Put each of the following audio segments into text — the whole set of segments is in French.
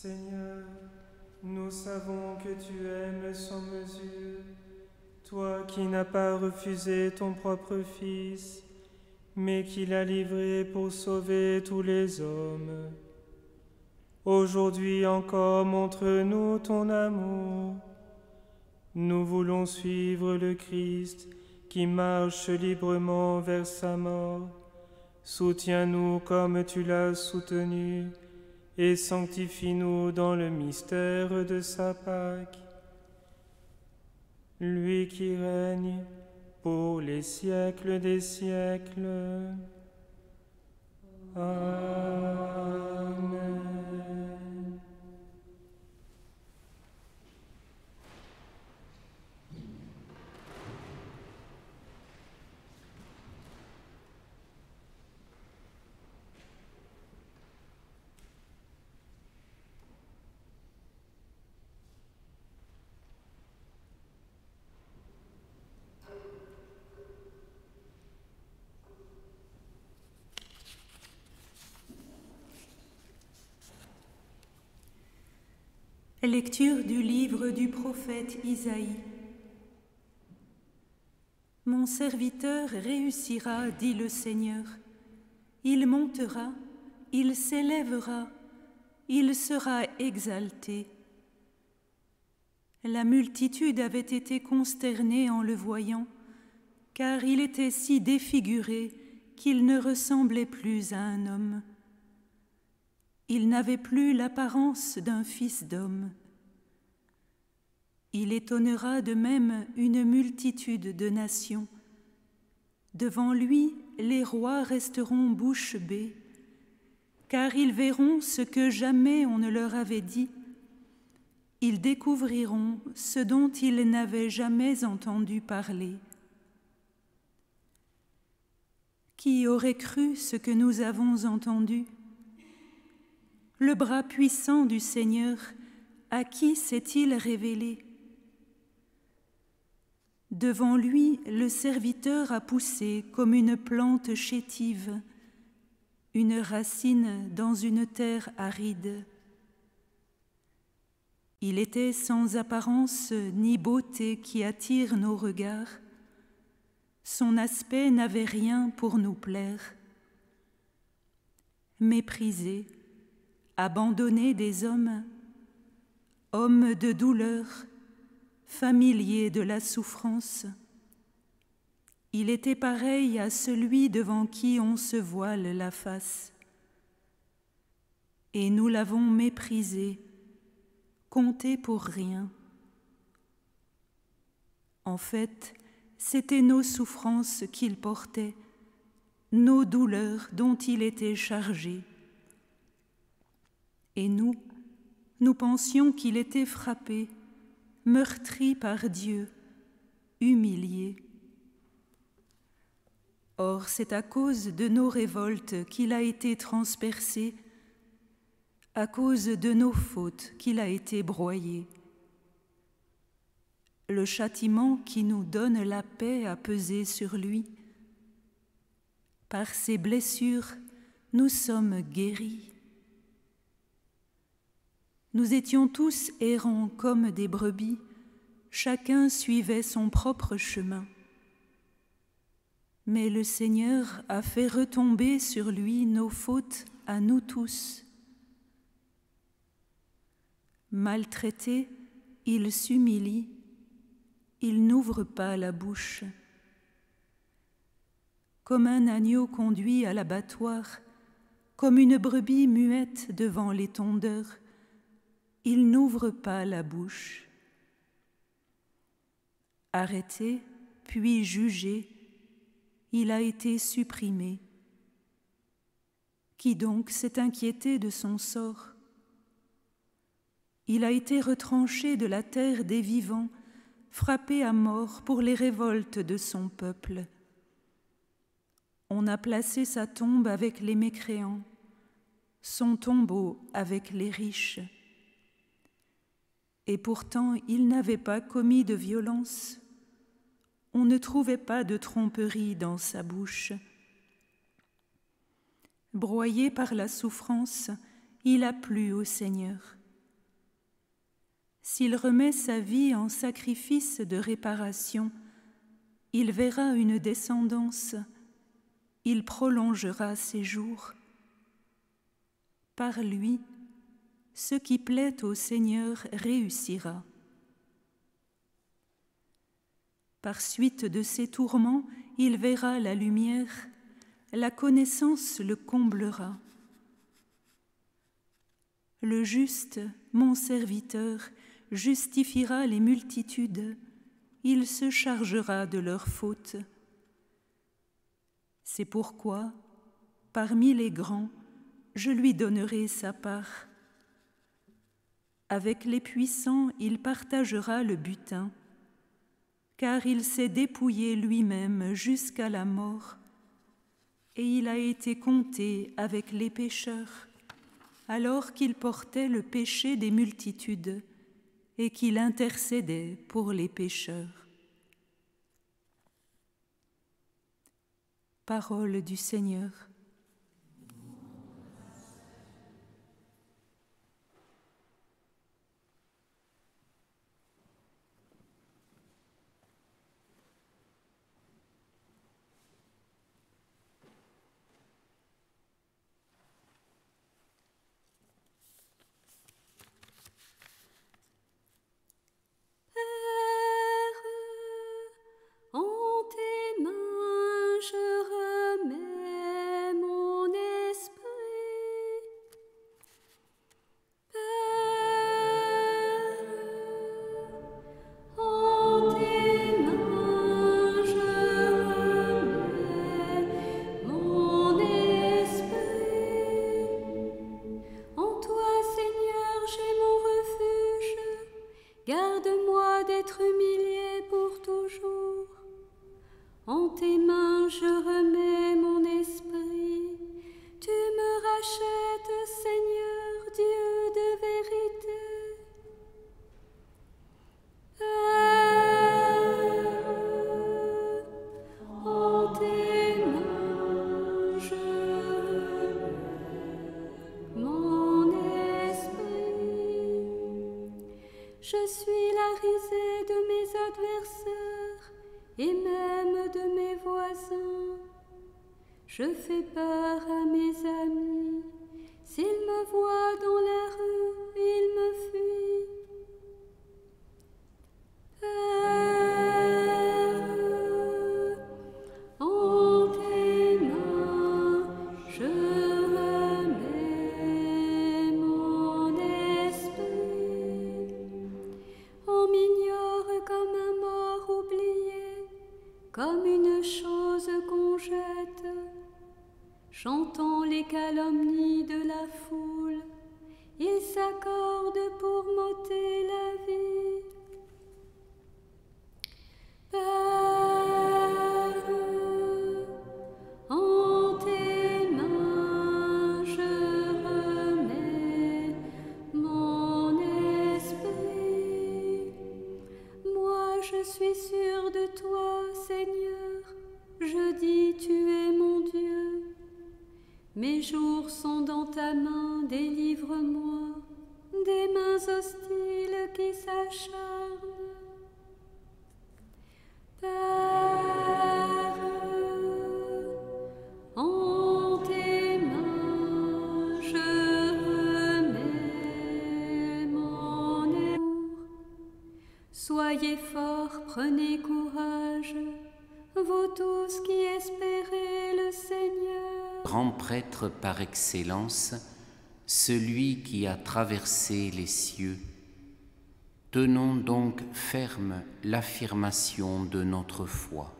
Seigneur, nous savons que tu aimes sans mesure, toi qui n'as pas refusé ton propre Fils, mais qui l'as livré pour sauver tous les hommes. Aujourd'hui encore, montre-nous ton amour. Nous voulons suivre le Christ qui marche librement vers sa mort. Soutiens-nous comme tu l'as soutenu et sanctifie-nous dans le mystère de sa Pâque. Lui qui règne pour les siècles des siècles. Amen. Lecture du livre du prophète Isaïe. Mon serviteur réussira, dit le Seigneur. Il montera, il s'élèvera, il sera exalté. La multitude avait été consternée en le voyant, car il était si défiguré qu'il ne ressemblait plus à un homme. Il n'avait plus l'apparence d'un fils d'homme. Il étonnera de même une multitude de nations. Devant lui, les rois resteront bouche bée, car ils verront ce que jamais on ne leur avait dit. Ils découvriront ce dont ils n'avaient jamais entendu parler. Qui aurait cru ce que nous avons entendu ? Le bras puissant du Seigneur, à qui s'est-il révélé ? Devant lui, le serviteur a poussé comme une plante chétive, une racine dans une terre aride. Il était sans apparence ni beauté qui attire nos regards. Son aspect n'avait rien pour nous plaire. Méprisé, abandonné des hommes, homme de douleur, familier de la souffrance, il était pareil à celui devant qui on se voile la face. Et nous l'avons méprisé, compté pour rien. En fait, c'étaient nos souffrances qu'il portait, nos douleurs dont il était chargé. Et nous pensions qu'il était frappé, meurtri par Dieu, humilié. Or, c'est à cause de nos révoltes qu'il a été transpercé, à cause de nos fautes qu'il a été broyé. Le châtiment qui nous donne la paix a pesé sur lui. Par ses blessures, nous sommes guéris. Nous étions tous errants comme des brebis, chacun suivait son propre chemin. Mais le Seigneur a fait retomber sur lui nos fautes à nous tous. Maltraité, il s'humilie, il n'ouvre pas la bouche. Comme un agneau conduit à l'abattoir, comme une brebis muette devant les tondeurs, il n'ouvre pas la bouche. Arrêté, puis jugé, il a été supprimé. Qui donc s'est inquiété de son sort ? Il a été retranché de la terre des vivants, frappé à mort pour les révoltes de son peuple. On a placé sa tombe avec les mécréants, son tombeau avec les riches. Et pourtant, il n'avait pas commis de violence. On ne trouvait pas de tromperie dans sa bouche. Broyé par la souffrance, il a plu au Seigneur. S'il remet sa vie en sacrifice de réparation, il verra une descendance, il prolongera ses jours. Par lui, ce qui plaît au Seigneur réussira. Par suite de ses tourments, il verra la lumière, la connaissance le comblera. Le juste, mon serviteur, justifiera les multitudes, il se chargera de leurs fautes. C'est pourquoi, parmi les grands, je lui donnerai sa part. Avec les puissants, il partagera le butin, car il s'est dépouillé lui-même jusqu'à la mort, et il a été compté avec les pécheurs, alors qu'il portait le péché des multitudes et qu'il intercédait pour les pécheurs. Parole du Seigneur. Garde-moi d'être humilié pour toujours. En tes mains je remets mon esprit. Tu me rachètes, Seigneur, Dieu de vérité. En tes mains je remets mon esprit. Je suis la risée de mes adversaires et même de mes voisins. Je fais peur à mes amis. S'ils me voient dans la rue, ils me fuient. Père, en tes mains, je remets mon esprit. On m'ignore comme un mort oublié, comme une chose qu'on jette. J'entends les calomnies de la foule, ils s'accordent pour m'ôter la vie. Père, en tes mains je remets mon esprit. Moi je suis sûre de toi, Seigneur, je dis tu es mon Dieu. Mes jours sont dans ta main, délivre-moi des mains hostiles qui s'acharnent. Père, en tes mains je remets mon amour. Soyez forts, prenez courage, vous tous qui espérez le Seigneur. Grand prêtre par excellence, celui qui a traversé les cieux, tenons donc ferme l'affirmation de notre foi.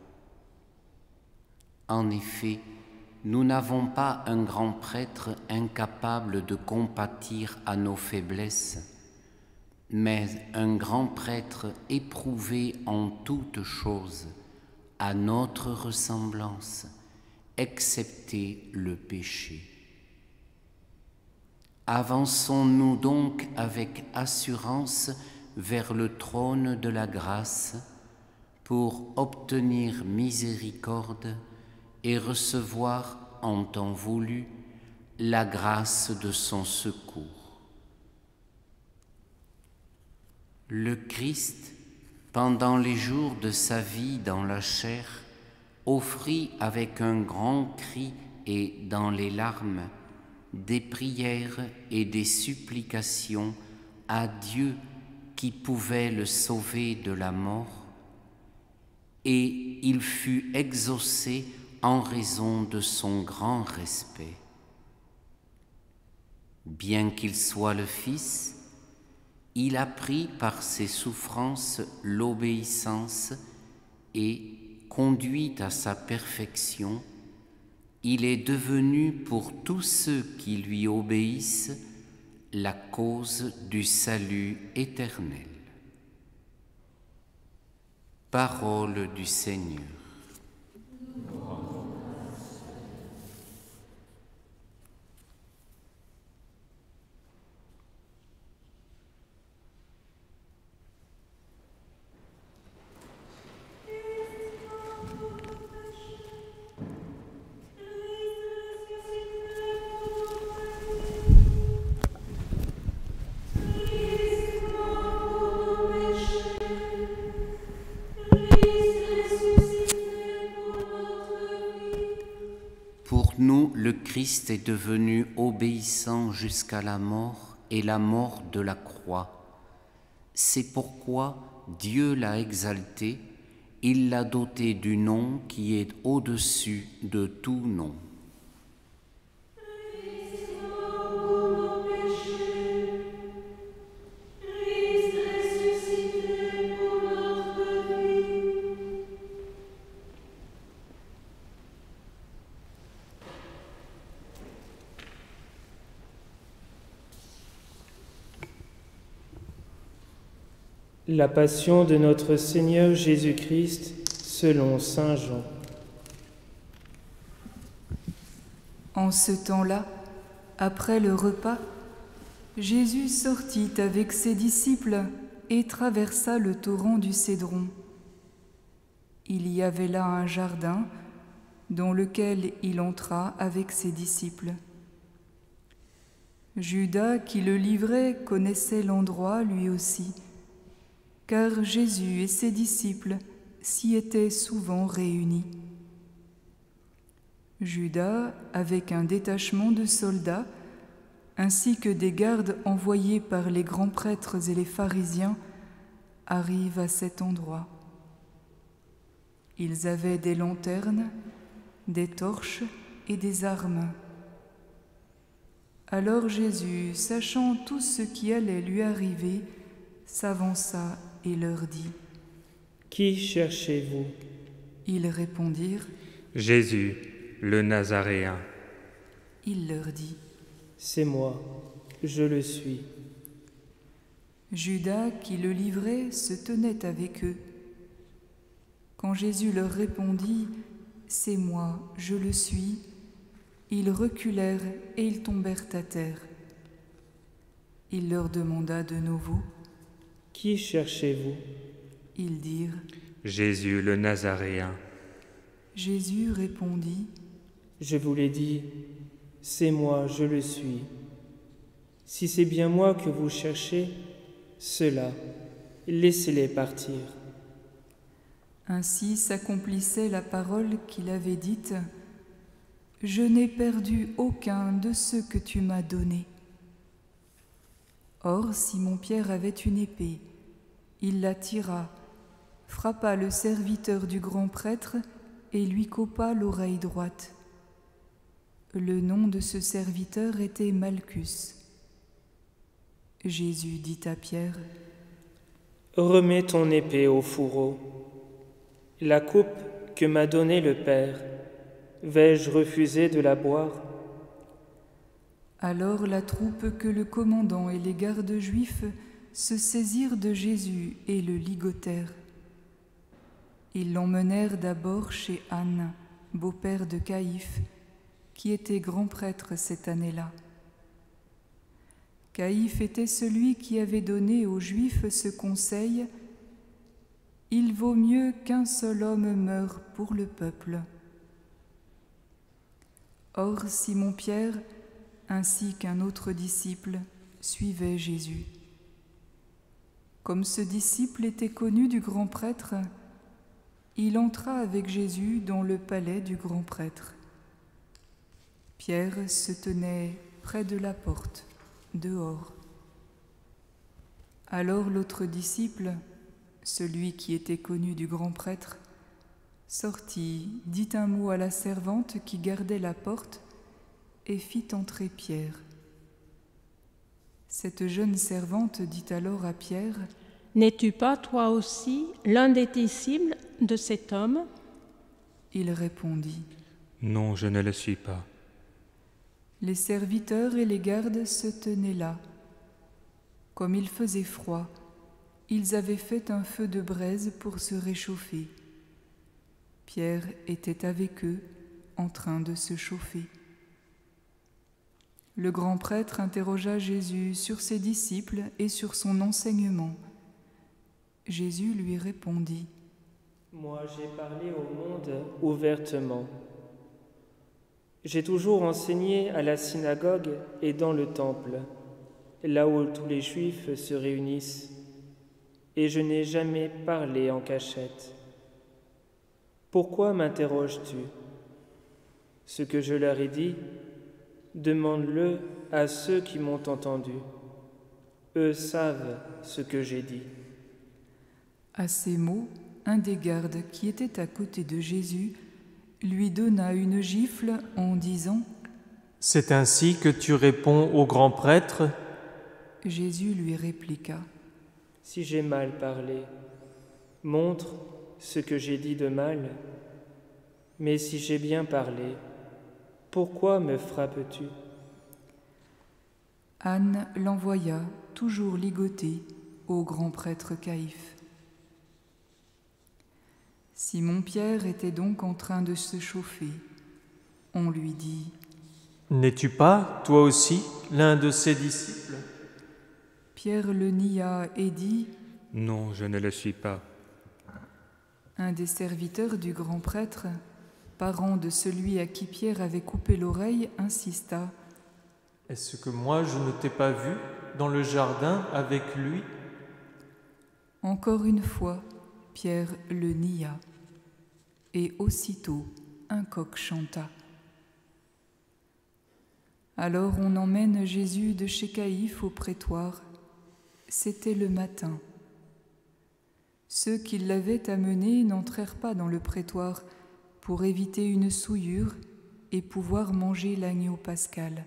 En effet, nous n'avons pas un grand prêtre incapable de compatir à nos faiblesses, mais un grand prêtre éprouvé en toutes choses, à notre ressemblance, excepté le péché. Avançons-nous donc avec assurance vers le trône de la grâce pour obtenir miséricorde et recevoir en temps voulu la grâce de son secours. Le Christ, pendant les jours de sa vie dans la chair, offrit avec un grand cri et dans les larmes des prières et des supplications à Dieu qui pouvait le sauver de la mort, et il fut exaucé en raison de son grand respect. Bien qu'il soit le Fils, il apprit par ses souffrances l'obéissance et, conduit à sa perfection, il est devenu pour tous ceux qui lui obéissent la cause du salut éternel. Parole du Seigneur. Pour nous, le Christ est devenu obéissant jusqu'à la mort et la mort de la croix. C'est pourquoi Dieu l'a exalté, il l'a doté du nom qui est au-dessus de tout nom. La passion de notre Seigneur Jésus-Christ selon saint Jean. En ce temps-là, après le repas, Jésus sortit avec ses disciples et traversa le torrent du Cédron. Il y avait là un jardin dans lequel il entra avec ses disciples. Judas, qui le livrait, connaissait l'endroit lui aussi, car Jésus et ses disciples s'y étaient souvent réunis. Judas, avec un détachement de soldats, ainsi que des gardes envoyés par les grands prêtres et les pharisiens, arrive à cet endroit. Ils avaient des lanternes, des torches et des armes. Alors Jésus, sachant tout ce qui allait lui arriver, s'avança et leur dit : « Qui cherchez-vous ? » Ils répondirent : « Jésus, le Nazaréen. » Il leur dit : « C'est moi, je le suis. » Judas, qui le livrait, se tenait avec eux. Quand Jésus leur répondit : « C'est moi, je le suis », ils reculèrent et ils tombèrent à terre. Il leur demanda de nouveau : « Qui cherchez-vous ? » Ils dirent : « Jésus le Nazaréen. » Jésus répondit : « Je vous l'ai dit, c'est moi, je le suis. Si c'est bien moi que vous cherchez, ceux-là, laissez-les partir. » Ainsi s'accomplissait la parole qu'il avait dite : « Je n'ai perdu aucun de ceux que tu m'as donnés. » Or, Simon-Pierre avait une épée. Il la tira, frappa le serviteur du grand prêtre et lui coupa l'oreille droite. Le nom de ce serviteur était Malchus. Jésus dit à Pierre : « Remets ton épée au fourreau. La coupe que m'a donnée le Père, vais-je refuser de la boire ? » Alors la troupe que le commandant et les gardes juifs se saisirent de Jésus et le ligotèrent. Ils l'emmenèrent d'abord chez Anne, beau-père de Caïphe, qui était grand prêtre cette année-là. Caïphe était celui qui avait donné aux Juifs ce conseil : « Il vaut mieux qu'un seul homme meure pour le peuple. » Or Simon-Pierre, ainsi qu'un autre disciple, suivait Jésus. Comme ce disciple était connu du grand prêtre, il entra avec Jésus dans le palais du grand prêtre. Pierre se tenait près de la porte, dehors. Alors l'autre disciple, celui qui était connu du grand prêtre, sortit, dit un mot à la servante qui gardait la porte et fit entrer Pierre. Cette jeune servante dit alors à Pierre : « N'es-tu pas toi aussi l'un des disciples de cet homme ?» Il répondit : « Non, je ne le suis pas. » Les serviteurs et les gardes se tenaient là. Comme il faisait froid, ils avaient fait un feu de braise pour se réchauffer. Pierre était avec eux, en train de se chauffer. Le grand prêtre interrogea Jésus sur ses disciples et sur son enseignement. Jésus lui répondit : « Moi, j'ai parlé au monde ouvertement. J'ai toujours enseigné à la synagogue et dans le temple, là où tous les Juifs se réunissent, et je n'ai jamais parlé en cachette. Pourquoi m'interroges-tu ? Ce que je leur ai dit, demande-le à ceux qui m'ont entendu. Eux savent ce que j'ai dit. » À ces mots, un des gardes qui était à côté de Jésus lui donna une gifle en disant : « C'est ainsi que tu réponds au grand prêtre ? » Jésus lui répliqua : « Si j'ai mal parlé, montre ce que j'ai dit de mal. Mais si j'ai bien parlé, pourquoi me frappes-tu ? » Anne l'envoya, toujours ligoté, au grand prêtre Caïphe. Simon-Pierre était donc en train de se chauffer. On lui dit : « N'es-tu pas, toi aussi, l'un de ses disciples ?» Pierre le nia et dit : « Non, je ne le suis pas. » Un des serviteurs du grand prêtre, parent de celui à qui Pierre avait coupé l'oreille, insista : « Est-ce que moi je ne t'ai pas vu dans le jardin avec lui ?» Encore une fois, Pierre le nia. Et aussitôt, un coq chanta. Alors on emmène Jésus de chez Caïphe au prétoire. C'était le matin. Ceux qui l'avaient amené n'entrèrent pas dans le prétoire pour éviter une souillure et pouvoir manger l'agneau pascal.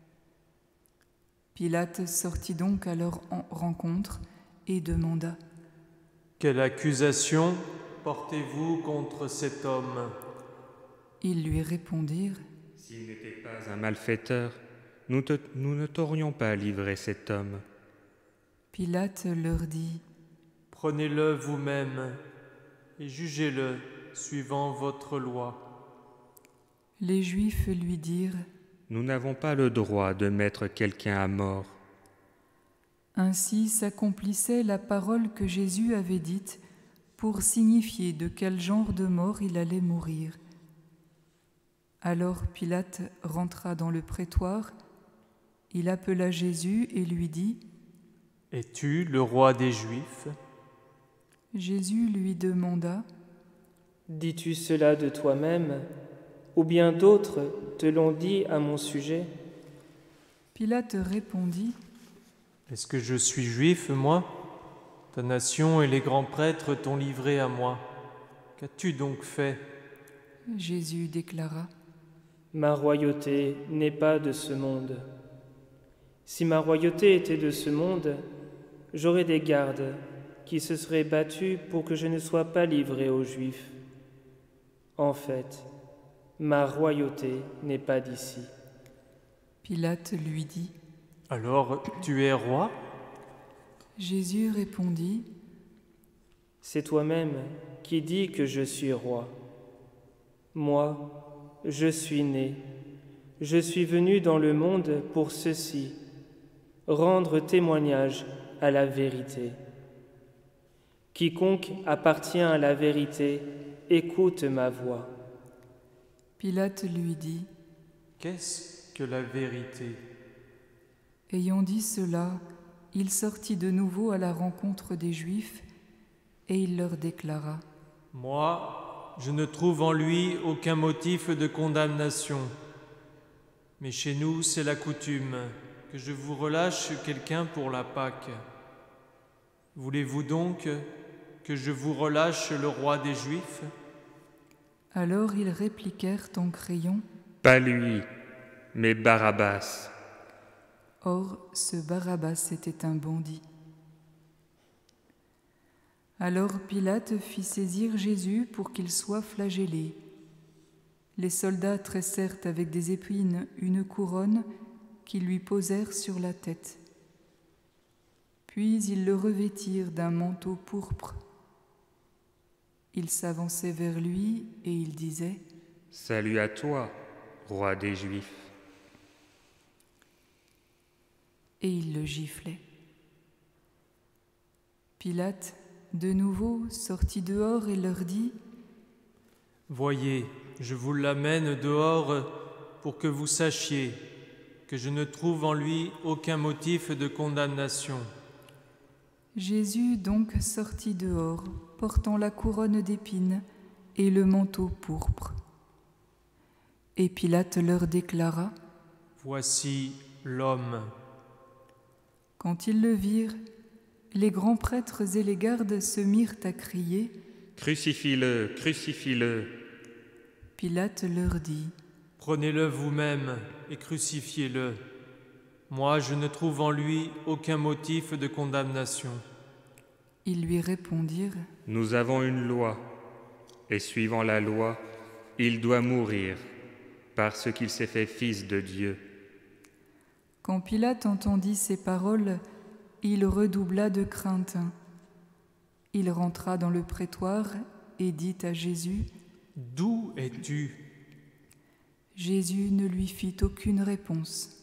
Pilate sortit donc à leur rencontre et demanda : « Quelle accusation portez-vous contre cet homme ?» Ils lui répondirent : « S'il n'était pas un malfaiteur, nous ne t'aurions pas livré cet homme. » Pilate leur dit : « Prenez-le vous-même et jugez-le suivant votre loi. » Les Juifs lui dirent : « Nous n'avons pas le droit de mettre quelqu'un à mort. » Ainsi s'accomplissait la parole que Jésus avait dite pour signifier de quel genre de mort il allait mourir. Alors Pilate rentra dans le prétoire, il appela Jésus et lui dit : « Es-tu le roi des Juifs ? » Jésus lui demanda : « Dis-tu cela de toi-même, ou bien d'autres te l'ont dit à mon sujet ?» Pilate répondit : « Est-ce que je suis juif, moi ? Ta nation et les grands prêtres t'ont livré à moi. Qu'as-tu donc fait ? » Jésus déclara : « Ma royauté n'est pas de ce monde. Si ma royauté était de ce monde, j'aurais des gardes qui se seraient battus pour que je ne sois pas livré aux Juifs. En fait, ma royauté n'est pas d'ici. » Pilate lui dit : « Alors, tu es roi ? » Jésus répondit : « C'est toi-même qui dis que je suis roi. Moi, je suis né. Je suis venu dans le monde pour ceci, rendre témoignage à la vérité. Quiconque appartient à la vérité, écoute ma voix. » Pilate lui dit : « Qu'est-ce que la vérité ? » Ayant dit cela, il sortit de nouveau à la rencontre des Juifs et il leur déclara : « Moi, je ne trouve en lui aucun motif de condamnation. Mais chez nous, c'est la coutume que je vous relâche quelqu'un pour la Pâque. Voulez-vous donc que je vous relâche le roi des Juifs ?» Alors ils répliquèrent en criant : « Pas lui, mais Barabbas. » Or, ce Barabbas était un bandit. Alors Pilate fit saisir Jésus pour qu'il soit flagellé. Les soldats tressèrent avec des épines une couronne qu'ils lui posèrent sur la tête. Puis ils le revêtirent d'un manteau pourpre. Ils s'avançaient vers lui et ils disaient : « Salut à toi, roi des Juifs. » Et ils le giflaient. Pilate, de nouveau, sortit dehors et leur dit : « Voyez, je vous l'amène dehors pour que vous sachiez que je ne trouve en lui aucun motif de condamnation. » Jésus donc sortit dehors, portant la couronne d'épines et le manteau pourpre. Et Pilate leur déclara : « Voici l'homme. » Quand ils le virent, les grands prêtres et les gardes se mirent à crier : « Crucifie-le, crucifie-le !» Pilate leur dit : « Prenez-le vous-même et crucifiez-le. Moi, je ne trouve en lui aucun motif de condamnation. » Ils lui répondirent : « Nous avons une loi, et suivant la loi, il doit mourir, parce qu'il s'est fait fils de Dieu. » Quand Pilate entendit ces paroles, il redoubla de crainte. Il rentra dans le prétoire et dit à Jésus : « D'où es-tu » Jésus ne lui fit aucune réponse.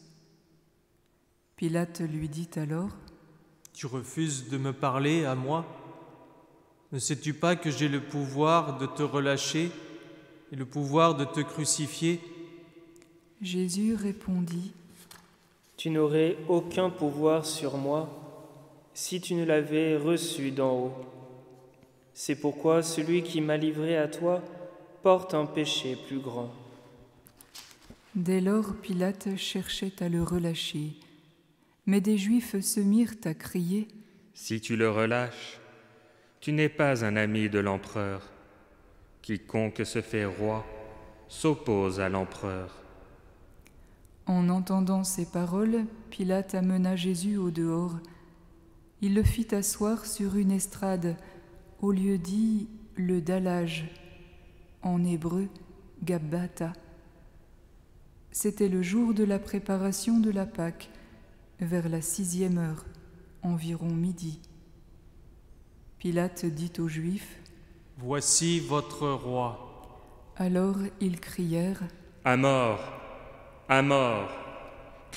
Pilate lui dit alors : « Tu refuses de me parler à moi ? Ne sais-tu pas que j'ai le pouvoir de te relâcher et le pouvoir de te crucifier ? » Jésus répondit : « Tu n'aurais aucun pouvoir sur moi si tu ne l'avais reçu d'en haut. C'est pourquoi celui qui m'a livré à toi porte un péché plus grand. » Dès lors, Pilate cherchait à le relâcher, mais des Juifs se mirent à crier : « Si tu le relâches, tu n'es pas un ami de l'empereur. Quiconque se fait roi s'oppose à l'empereur. » En entendant ces paroles, Pilate amena Jésus au dehors. Il le fit asseoir sur une estrade, au lieu dit le dallage, en hébreu Gabbatha. C'était le jour de la préparation de la Pâque, vers la 6e heure, environ midi. Pilate dit aux Juifs : « Voici votre roi. » Alors ils crièrent : « À mort, à mort, crucifie-le. »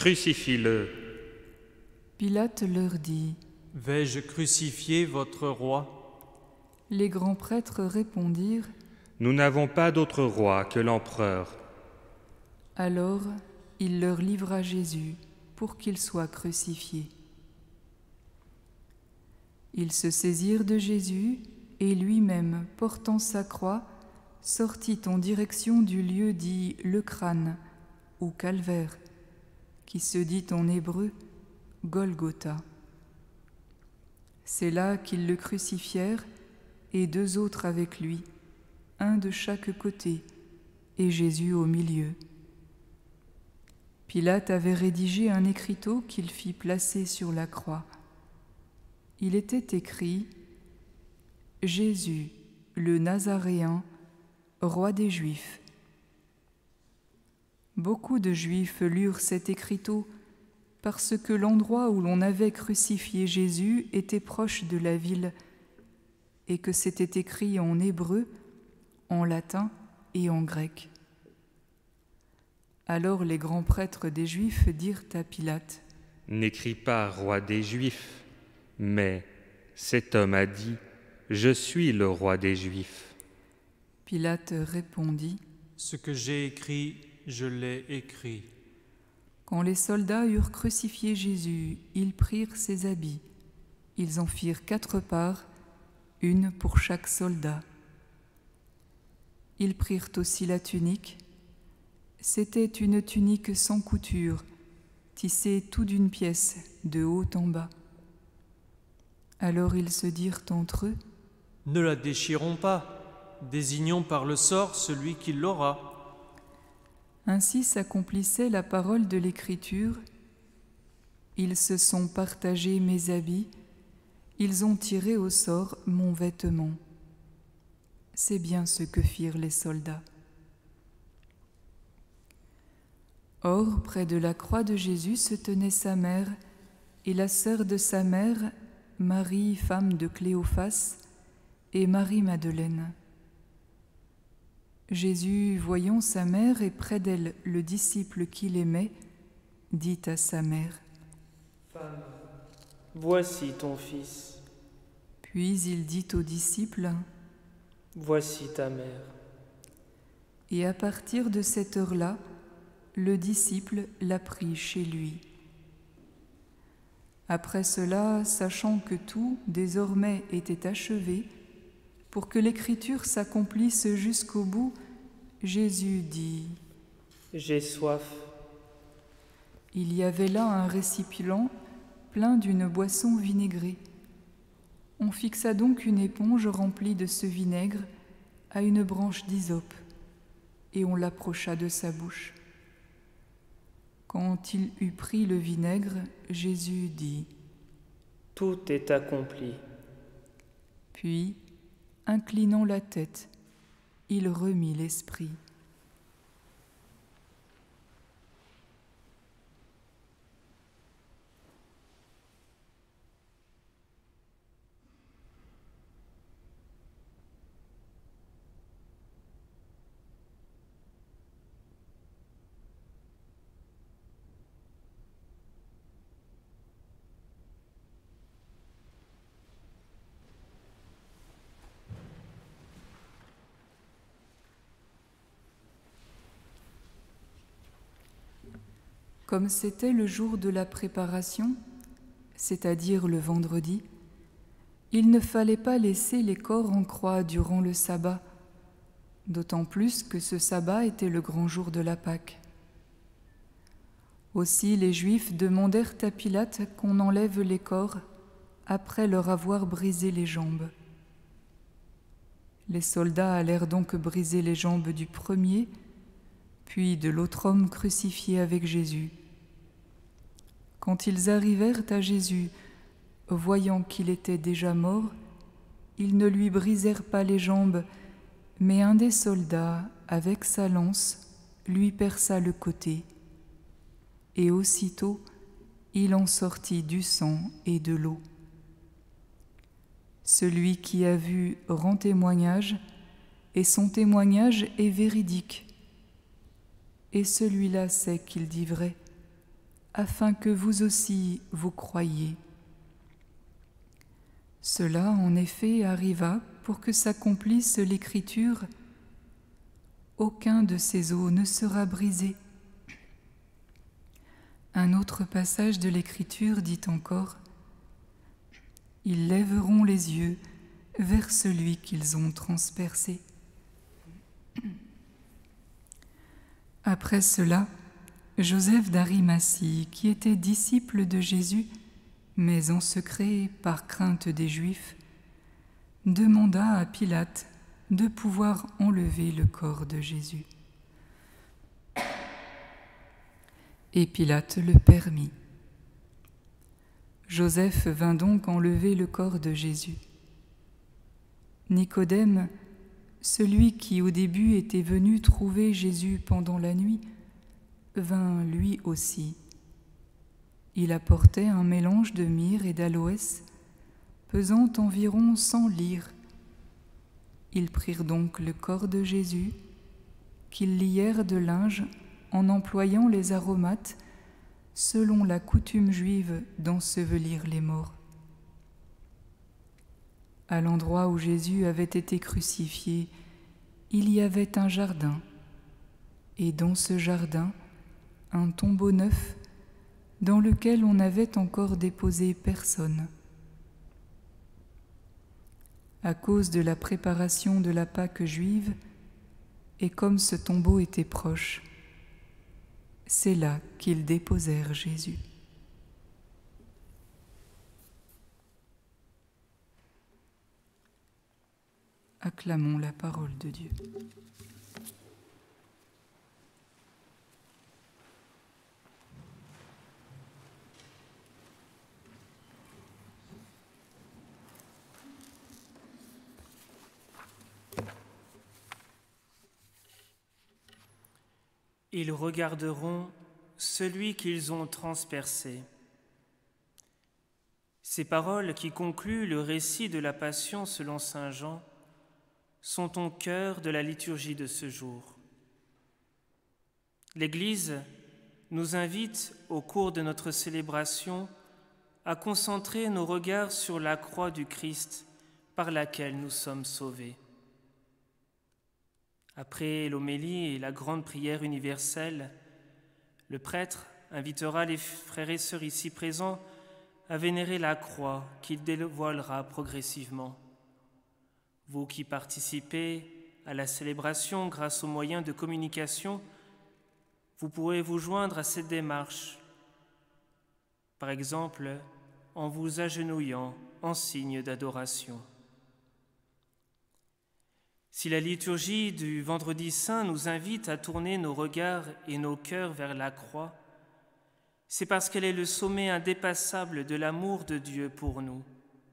Pilate leur dit : « Vais-je crucifier votre roi ?» Les grands prêtres répondirent : « Nous n'avons pas d'autre roi que l'empereur. » Alors il leur livra Jésus pour qu'il soit crucifié. Ils se saisirent de Jésus et lui-même, portant sa croix, sortit en direction du lieu dit le crâne ou calvaire, qui se dit en hébreu Golgotha. C'est là qu'ils le crucifièrent et 2 autres avec lui, un de chaque côté et Jésus au milieu. Pilate avait rédigé un écriteau qu'il fit placer sur la croix. Il était écrit : « Jésus, le Nazaréen, roi des Juifs. » Beaucoup de Juifs lurent cet écriteau parce que l'endroit où l'on avait crucifié Jésus était proche de la ville et que c'était écrit en hébreu, en latin et en grec. Alors les grands prêtres des Juifs dirent à Pilate : « N'écris pas roi des Juifs, mais cet homme a dit : je suis le roi des Juifs. » Pilate répondit : « Ce que j'ai écrit, je l'ai écrit. » Quand les soldats eurent crucifié Jésus, ils prirent ses habits. Ils en firent 4 parts, une pour chaque soldat. Ils prirent aussi la tunique. C'était une tunique sans couture, tissée tout d'une pièce, de haut en bas. Alors ils se dirent entre eux: « Ne la déchirons pas, désignons par le sort celui qui l'aura. » Ainsi s'accomplissait la parole de l'Écriture. Ils se sont partagés mes habits, ils ont tiré au sort mon vêtement. C'est bien ce que firent les soldats. Or, près de la croix de Jésus se tenait sa mère et la sœur de sa mère, Marie, femme de Cléophas, et Marie-Madeleine. Jésus, voyant sa mère et près d'elle le disciple qu'il aimait, dit à sa mère: « Femme, voici ton fils. » Puis il dit au disciple: « Voici ta mère. » Et à partir de cette heure-là, le disciple l'a pris chez lui. Après cela, sachant que tout, désormais, était achevé, pour que l'Écriture s'accomplisse jusqu'au bout, Jésus dit: « J'ai soif. » Il y avait là un récipient plein d'une boisson vinaigrée. On fixa donc une éponge remplie de ce vinaigre à une branche d'hysope, et on l'approcha de sa bouche. Quand il eut pris le vinaigre, Jésus dit: « Tout est accompli. » Puis, inclinant la tête, il remit l'esprit. Comme c'était le jour de la préparation, c'est-à-dire le vendredi, il ne fallait pas laisser les corps en croix durant le sabbat, d'autant plus que ce sabbat était le grand jour de la Pâque. Aussi les Juifs demandèrent à Pilate qu'on enlève les corps après leur avoir brisé les jambes. Les soldats allèrent donc briser les jambes du premier, puis de l'autre homme crucifié avec Jésus. Quand ils arrivèrent à Jésus, voyant qu'il était déjà mort, ils ne lui brisèrent pas les jambes, mais un des soldats, avec sa lance, lui perça le côté. Et aussitôt, il en sortit du sang et de l'eau. Celui qui a vu rend témoignage, et son témoignage est véridique. Et celui-là sait qu'il dit vrai, afin que vous aussi vous croyiez. Cela, en effet, arriva pour que s'accomplisse l'Écriture: aucun de ces os ne sera brisé. Un autre passage de l'Écriture dit encore: ils lèveront les yeux vers celui qu'ils ont transpercé. Après cela, Joseph d'Arimathie, qui était disciple de Jésus, mais en secret par crainte des Juifs, demanda à Pilate de pouvoir enlever le corps de Jésus. Et Pilate le permit. Joseph vint donc enlever le corps de Jésus. Nicodème, celui qui au début était venu trouver Jésus pendant la nuit, vint lui aussi. Il apportait un mélange de myrrhe et d'aloès, pesant environ 100 lyres. Ils prirent donc le corps de Jésus, qu'ils lièrent de linge en employant les aromates, selon la coutume juive d'ensevelir les morts. À l'endroit où Jésus avait été crucifié, il y avait un jardin, et dans ce jardin, un tombeau neuf dans lequel on n'avait encore déposé personne. À cause de la préparation de la Pâque juive, et comme ce tombeau était proche, c'est là qu'ils déposèrent Jésus. Acclamons la parole de Dieu. Ils regarderont celui qu'ils ont transpercé. Ces paroles qui concluent le récit de la Passion selon saint Jean sont au cœur de la liturgie de ce jour. L'Église nous invite, au cours de notre célébration, à concentrer nos regards sur la croix du Christ par laquelle nous sommes sauvés. Après l'homélie et la grande prière universelle, le prêtre invitera les frères et sœurs ici présents à vénérer la croix qu'il dévoilera progressivement. Vous qui participez à la célébration grâce aux moyens de communication, vous pourrez vous joindre à cette démarche, par exemple en vous agenouillant en signe d'adoration. Si la liturgie du Vendredi Saint nous invite à tourner nos regards et nos cœurs vers la croix, c'est parce qu'elle est le sommet indépassable de l'amour de Dieu pour nous.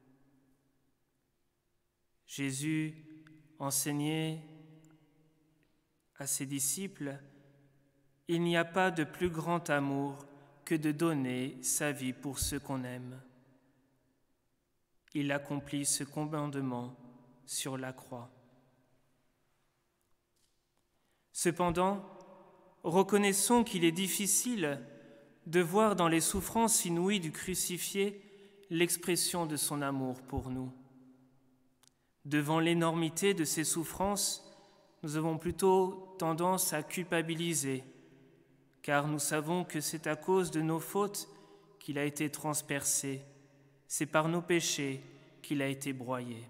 Jésus enseignait à ses disciples « Il n'y a pas de plus grand amour que de donner sa vie pour ceux qu'on aime. » Il accomplit ce commandement sur la croix. Cependant, reconnaissons qu'il est difficile de voir dans les souffrances inouïes du crucifié l'expression de son amour pour nous. Devant l'énormité de ces souffrances, nous avons plutôt tendance à culpabiliser, car nous savons que c'est à cause de nos fautes qu'il a été transpercé, c'est par nos péchés qu'il a été broyé.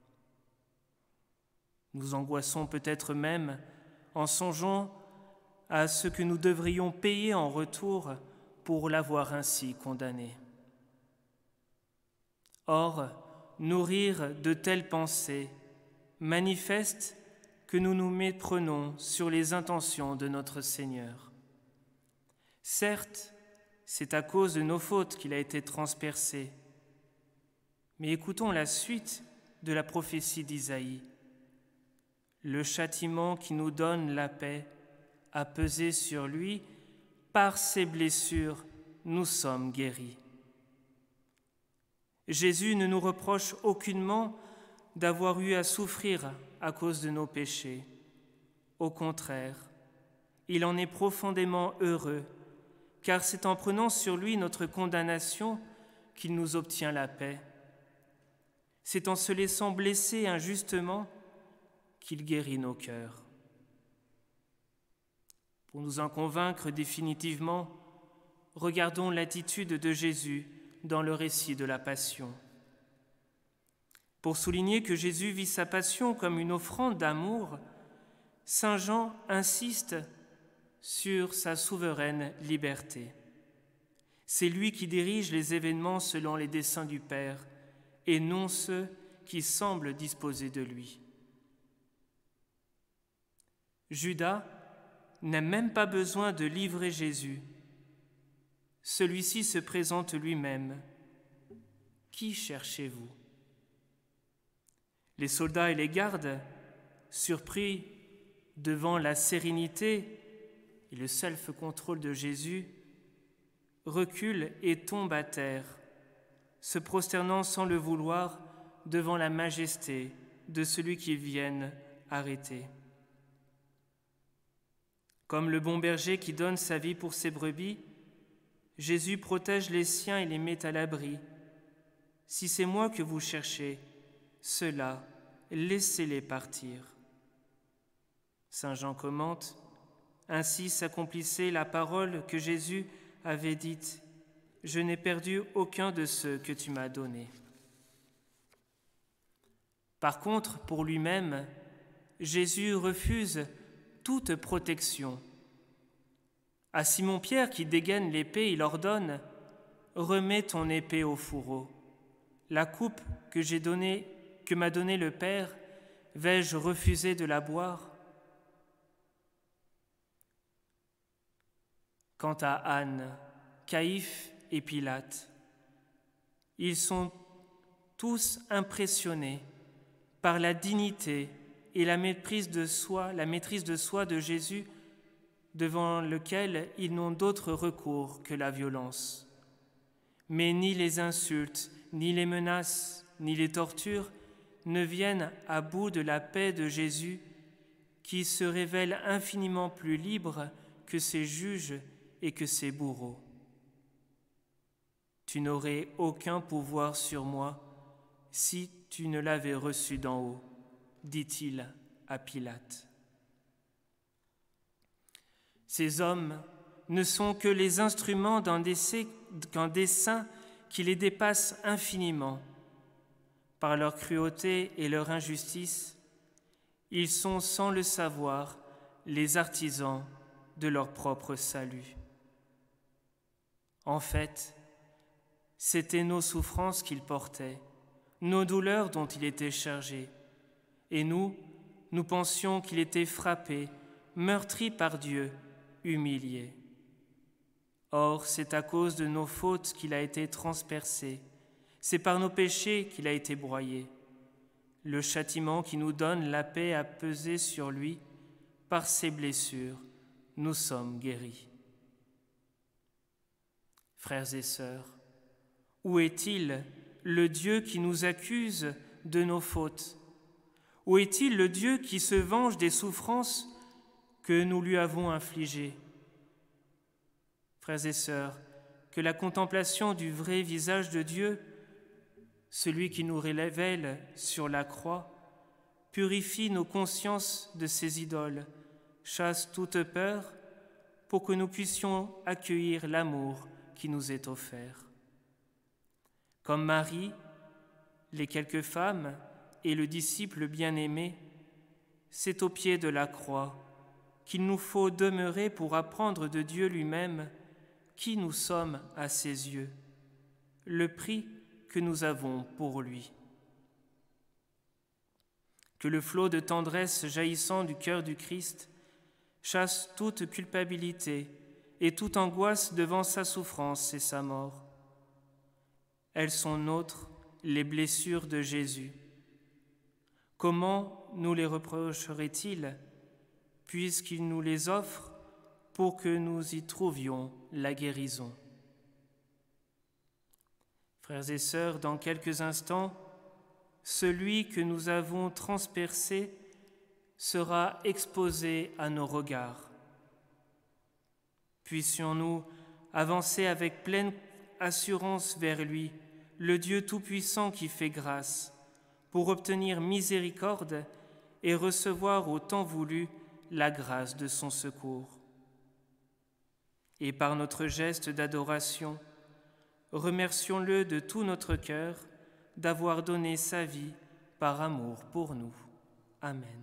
Nous angoissons peut-être même en songeant à ce que nous devrions payer en retour pour l'avoir ainsi condamné. Or, nourrir de telles pensées manifeste que nous nous méprenons sur les intentions de notre Seigneur. Certes, c'est à cause de nos fautes qu'il a été transpercé, mais écoutons la suite de la prophétie d'Isaïe. Le châtiment qui nous donne la paix a pesé sur lui, par ses blessures, nous sommes guéris. Jésus ne nous reproche aucunement d'avoir eu à souffrir à cause de nos péchés. Au contraire, il en est profondément heureux, car c'est en prenant sur lui notre condamnation qu'il nous obtient la paix. C'est en se laissant blesser injustement qu'il guérit nos cœurs. Pour nous en convaincre définitivement, regardons l'attitude de Jésus dans le récit de la Passion. Pour souligner que Jésus vit sa Passion comme une offrande d'amour, saint Jean insiste sur sa souveraine liberté. C'est lui qui dirige les événements selon les desseins du Père et non ceux qui semblent disposer de lui. Judas n'a même pas besoin de livrer Jésus. Celui-ci se présente lui-même. Qui cherchez-vous ? Les soldats et les gardes, surpris devant la sérénité et le self-contrôle de Jésus, reculent et tombent à terre, se prosternant sans le vouloir devant la majesté de celui qu'ils viennent arrêter. Comme le bon berger qui donne sa vie pour ses brebis, Jésus protège les siens et les met à l'abri. Si c'est moi que vous cherchez, ceux-là, laissez-les partir. Saint Jean commente, ainsi s'accomplissait la parole que Jésus avait dite, je n'ai perdu aucun de ceux que tu m'as donnés. Par contre, pour lui-même, Jésus refuse toute protection. À Simon-Pierre qui dégaine l'épée, il ordonne « Remets ton épée au fourreau. La coupe que m'a donnée le Père, vais-je refuser de la boire ?» Quant à Anne, Caïphe et Pilate, ils sont tous impressionnés par la dignité et la maîtrise de soi de Jésus, devant lequel ils n'ont d'autre recours que la violence. Mais ni les insultes, ni les menaces, ni les tortures ne viennent à bout de la paix de Jésus, qui se révèle infiniment plus libre que ses juges et que ses bourreaux. Tu n'aurais aucun pouvoir sur moi si tu ne l'avais reçu d'en haut, dit-il à Pilate. Ces hommes ne sont que les instruments d'un dessein qui les dépasse infiniment. Par leur cruauté et leur injustice, ils sont, sans le savoir, les artisans de leur propre salut. En fait, c'étaient nos souffrances qu'il portait, nos douleurs dont il était chargé. Et nous pensions qu'il était frappé, meurtri par Dieu, humilié. Or, c'est à cause de nos fautes qu'il a été transpercé, c'est par nos péchés qu'il a été broyé. Le châtiment qui nous donne la paix a pesé sur lui, par ses blessures, nous sommes guéris. Frères et sœurs, où est-il le Dieu qui nous accuse de nos fautes? Où est-il le Dieu qui se venge des souffrances que nous lui avons infligées? Frères et sœurs, que la contemplation du vrai visage de Dieu, celui qui nous révèle sur la croix, purifie nos consciences de ces idoles, chasse toute peur pour que nous puissions accueillir l'amour qui nous est offert. Comme Marie, les quelques femmes et le disciple bien-aimé, c'est au pied de la croix qu'il nous faut demeurer pour apprendre de Dieu lui-même qui nous sommes à ses yeux, le prix que nous avons pour lui. Que le flot de tendresse jaillissant du cœur du Christ chasse toute culpabilité et toute angoisse devant sa souffrance et sa mort. Elles sont nôtres, les blessures de Jésus. Comment nous les reprocherait-il, puisqu'il nous les offre pour que nous y trouvions la guérison? Frères et sœurs, dans quelques instants, celui que nous avons transpercé sera exposé à nos regards. Puissions-nous avancer avec pleine assurance vers lui, le Dieu Tout-Puissant qui fait grâce, pour obtenir miséricorde et recevoir au temps voulu la grâce de son secours. Et par notre geste d'adoration, remercions-le de tout notre cœur d'avoir donné sa vie par amour pour nous. Amen.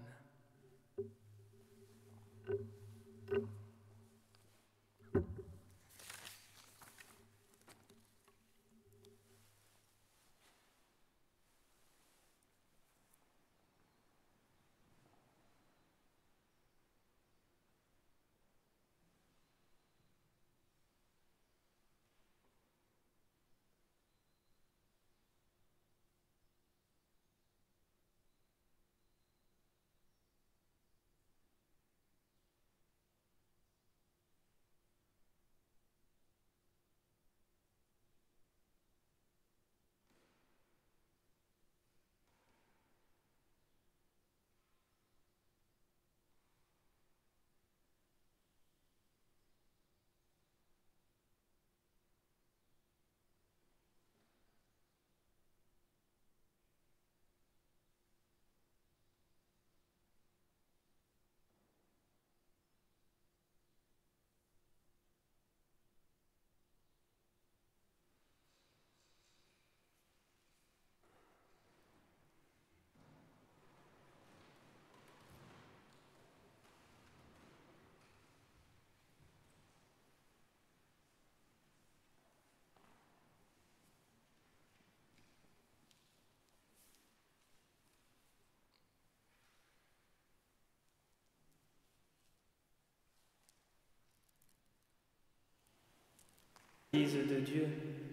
l'Église de Dieu.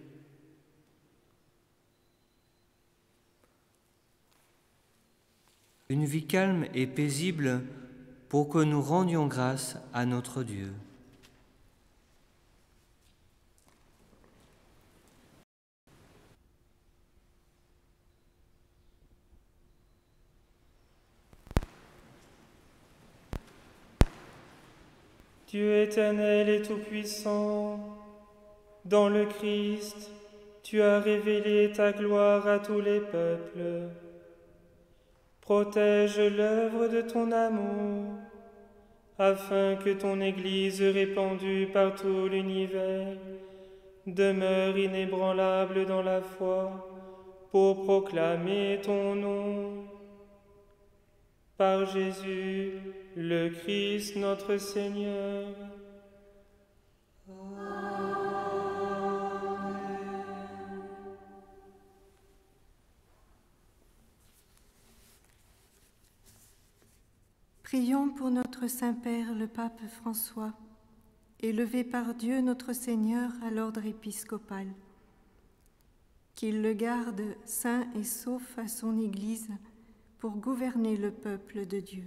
Une vie calme et paisible pour que nous rendions grâce à notre Dieu. Dieu éternel et tout-puissant, dans le Christ, tu as révélé ta gloire à tous les peuples. Protège l'œuvre de ton amour, afin que ton Église répandue par tout l'univers demeure inébranlable dans la foi pour proclamer ton nom. Par Jésus, le Christ notre Seigneur. Prions pour notre Saint-Père, le Pape François, élevé par Dieu notre Seigneur à l'ordre épiscopal. Qu'il le garde saint et sauf à son Église pour gouverner le peuple de Dieu.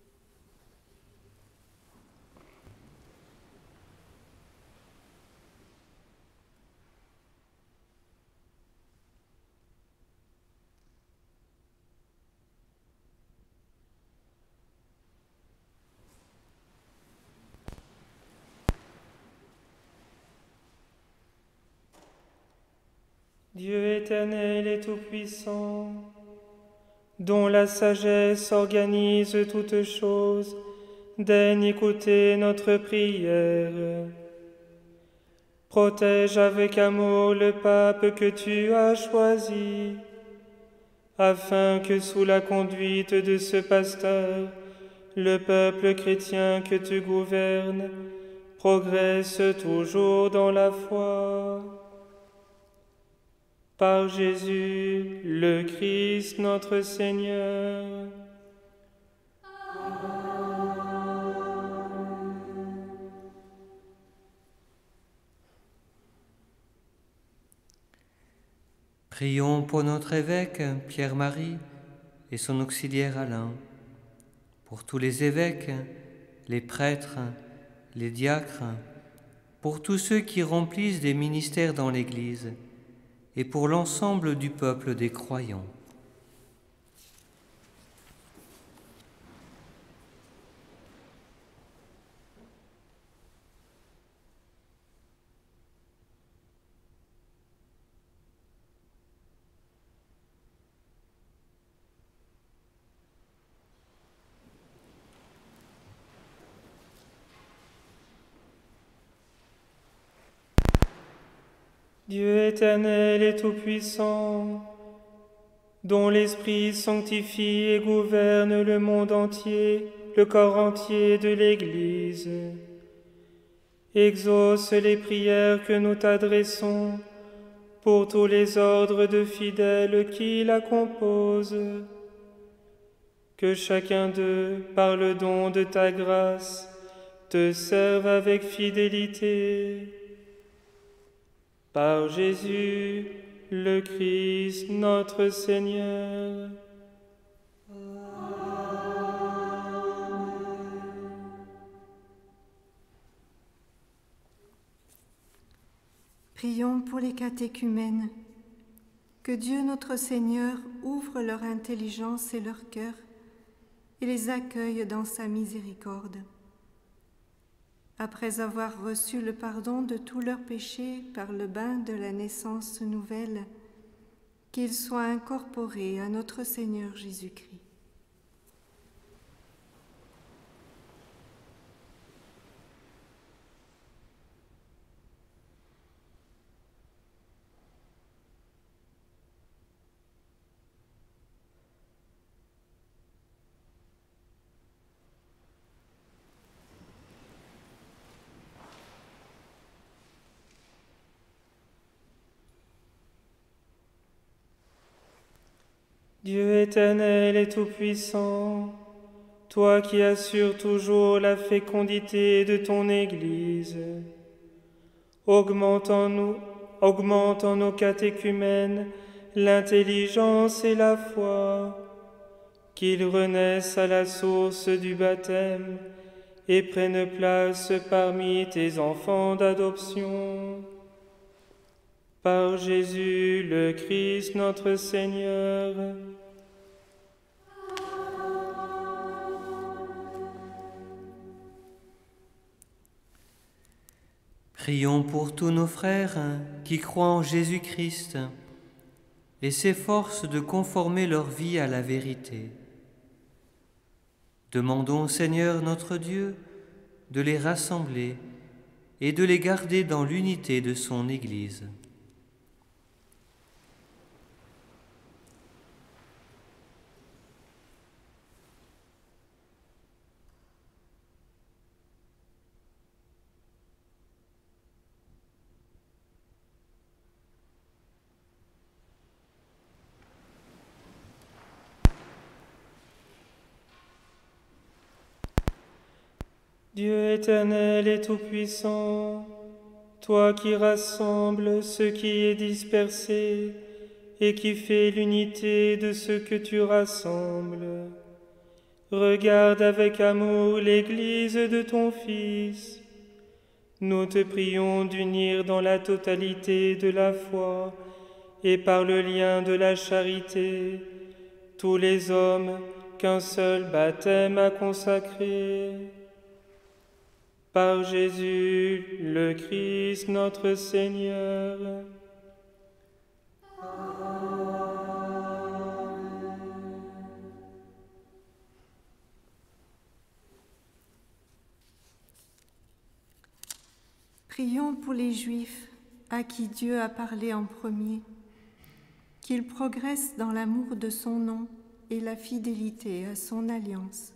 Dieu éternel et tout-puissant, dont la sagesse organise toutes choses, daigne écouter notre prière. Protège avec amour le pape que tu as choisi, afin que sous la conduite de ce pasteur, le peuple chrétien que tu gouvernes progresse toujours dans la foi. Par Jésus, le Christ notre Seigneur. Prions pour notre évêque Pierre-Marie et son auxiliaire Alain, pour tous les évêques, les prêtres, les diacres, pour tous ceux qui remplissent des ministères dans l'Église, et pour l'ensemble du peuple des croyants. Dieu éternel et tout-puissant, dont l'Esprit sanctifie et gouverne le monde entier, le corps entier de l'Église, exauce les prières que nous t'adressons pour tous les ordres de fidèles qui la composent. Que chacun d'eux, par le don de ta grâce, te serve avec fidélité. Par Jésus, le Christ, notre Seigneur. Prions pour les catéchumènes. Que Dieu notre Seigneur ouvre leur intelligence et leur cœur et les accueille dans sa miséricorde. Après avoir reçu le pardon de tous leurs péchés par le bain de la naissance nouvelle, qu'ils soient incorporés à notre Seigneur Jésus-Christ. Dieu éternel et tout-puissant, toi qui assures toujours la fécondité de ton Église, Augmente en nos catéchumènes l'intelligence et la foi, qu'ils renaissent à la source du baptême et prennent place parmi tes enfants d'adoption. Par Jésus le Christ notre Seigneur. Prions pour tous nos frères qui croient en Jésus-Christ et s'efforcent de conformer leur vie à la vérité. Demandons au Seigneur notre Dieu de les rassembler et de les garder dans l'unité de son Église. Dieu éternel et tout-puissant, toi qui rassembles ce qui est dispersé et qui fais l'unité de ce que tu rassembles, regarde avec amour l'Église de ton Fils. Nous te prions d'unir dans la totalité de la foi et par le lien de la charité tous les hommes qu'un seul baptême a consacrés. Par Jésus le Christ notre Seigneur. Prions pour les Juifs à qui Dieu a parlé en premier, qu'ils progressent dans l'amour de son nom et la fidélité à son alliance.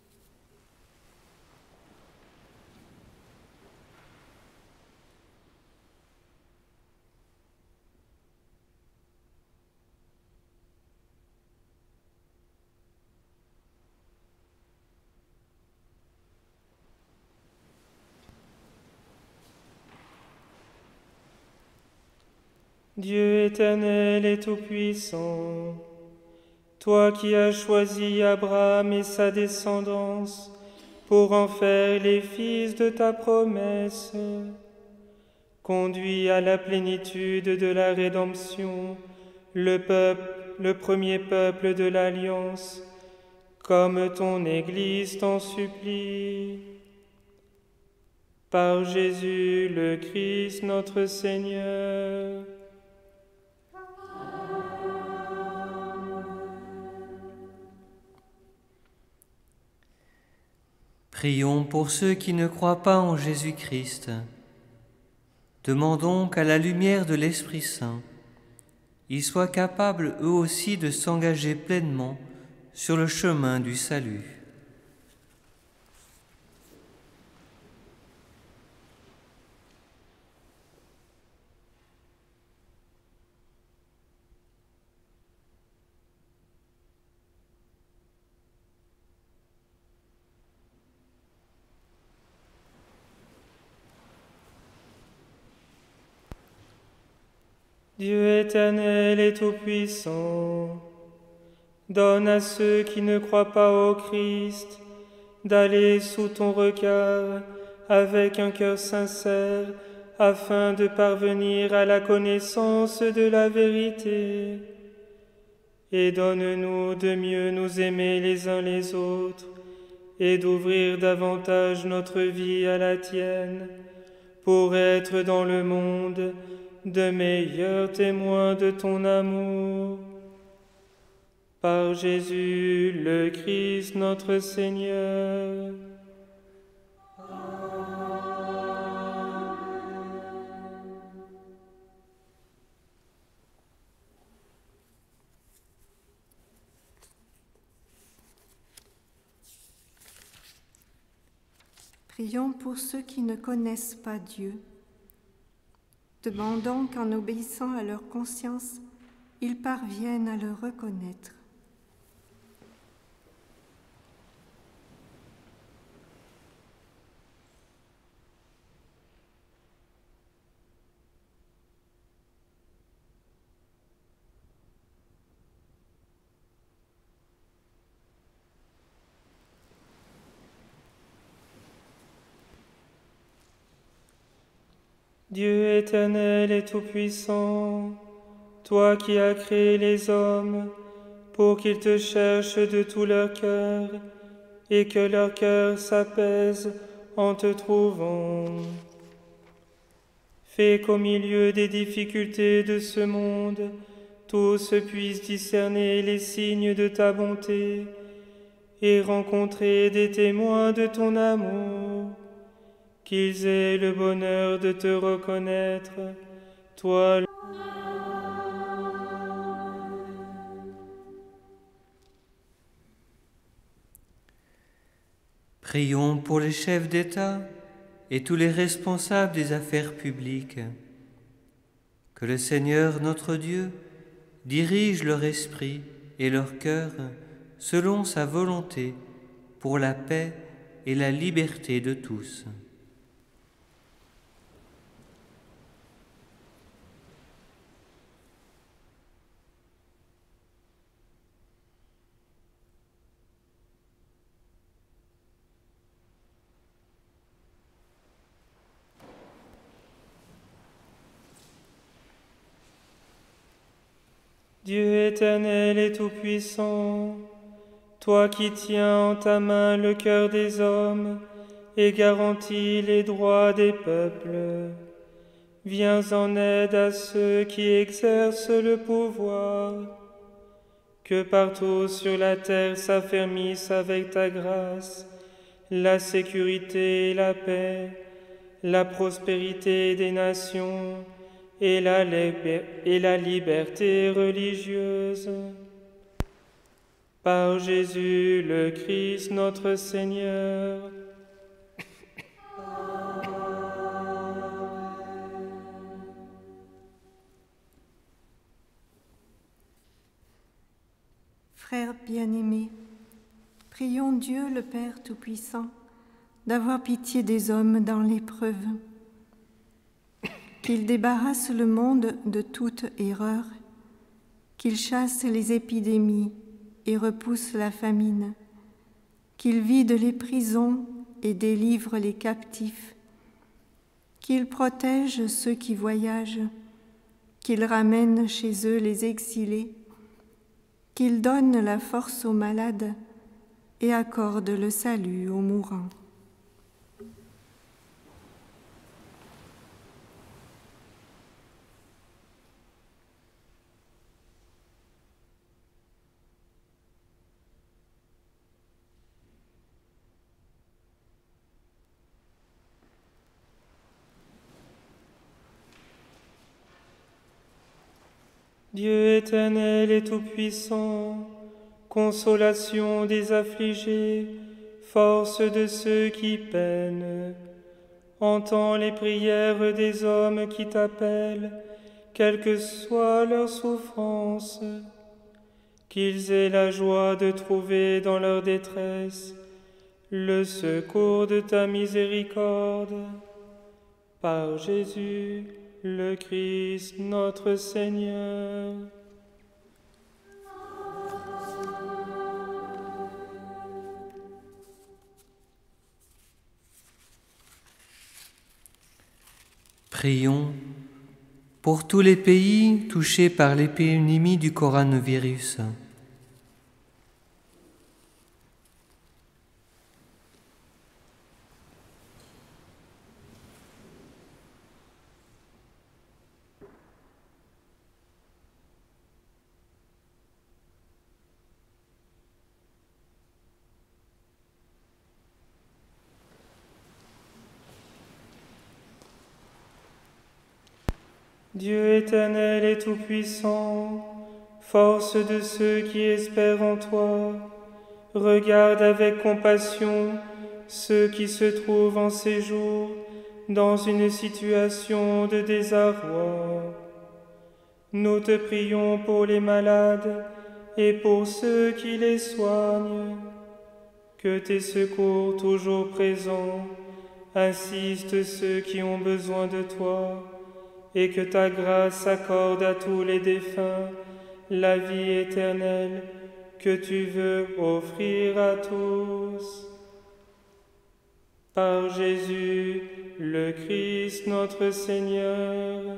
Dieu éternel et tout-puissant, toi qui as choisi Abraham et sa descendance pour en faire les fils de ta promesse, conduis à la plénitude de la rédemption le premier peuple de l'Alliance, comme ton Église t'en supplie. Par Jésus le Christ notre Seigneur. Prions pour ceux qui ne croient pas en Jésus-Christ. Demandons qu'à la lumière de l'Esprit Saint, ils soient capables eux aussi de s'engager pleinement sur le chemin du salut. Dieu éternel et tout-puissant, donne à ceux qui ne croient pas au Christ d'aller sous ton regard avec un cœur sincère afin de parvenir à la connaissance de la vérité. Et donne-nous de mieux nous aimer les uns les autres et d'ouvrir davantage notre vie à la tienne pour être dans le monde de meilleurs témoins de ton amour. Par Jésus le Christ notre Seigneur. Prions pour ceux qui ne connaissent pas Dieu. Demandons qu'en obéissant à leur conscience, ils parviennent à le reconnaître. Dieu éternel et tout-puissant, toi qui as créé les hommes pour qu'ils te cherchent de tout leur cœur et que leur cœur s'apaise en te trouvant. Fais qu'au milieu des difficultés de ce monde, tous puissent discerner les signes de ta bonté et rencontrer des témoins de ton amour, qu'ils aient le bonheur de te reconnaître, toi. Prions pour les chefs d'État et tous les responsables des affaires publiques. Que le Seigneur notre Dieu dirige leur esprit et leur cœur selon sa volonté pour la paix et la liberté de tous. Dieu éternel et tout-puissant, toi qui tiens en ta main le cœur des hommes et garantis les droits des peuples, viens en aide à ceux qui exercent le pouvoir, que partout sur la terre s'affermisse avec ta grâce la sécurité et la paix, la prospérité des nations, et la liberté religieuse. Par Jésus le Christ notre Seigneur. Frères bien-aimés, prions Dieu le Père Tout-Puissant d'avoir pitié des hommes dans l'épreuve, qu'il débarrasse le monde de toute erreur, qu'il chasse les épidémies et repousse la famine, qu'il vide les prisons et délivre les captifs, qu'il protège ceux qui voyagent, qu'il ramène chez eux les exilés, qu'il donne la force aux malades et accorde le salut aux mourants. Dieu éternel et tout-puissant, consolation des affligés, force de ceux qui peinent, entends les prières des hommes qui t'appellent, quelle que soit leur souffrance, qu'ils aient la joie de trouver dans leur détresse le secours de ta miséricorde. Par Jésus, le Christ, notre Seigneur. Prions pour tous les pays touchés par l'épidémie du coronavirus. Dieu éternel et tout-puissant, force de ceux qui espèrent en toi, regarde avec compassion ceux qui se trouvent en séjour dans une situation de désarroi. Nous te prions pour les malades et pour ceux qui les soignent, que tes secours toujours présents assistent ceux qui ont besoin de toi, et que ta grâce accorde à tous les défunts la vie éternelle que tu veux offrir à tous. Par Jésus, le Christ notre Seigneur.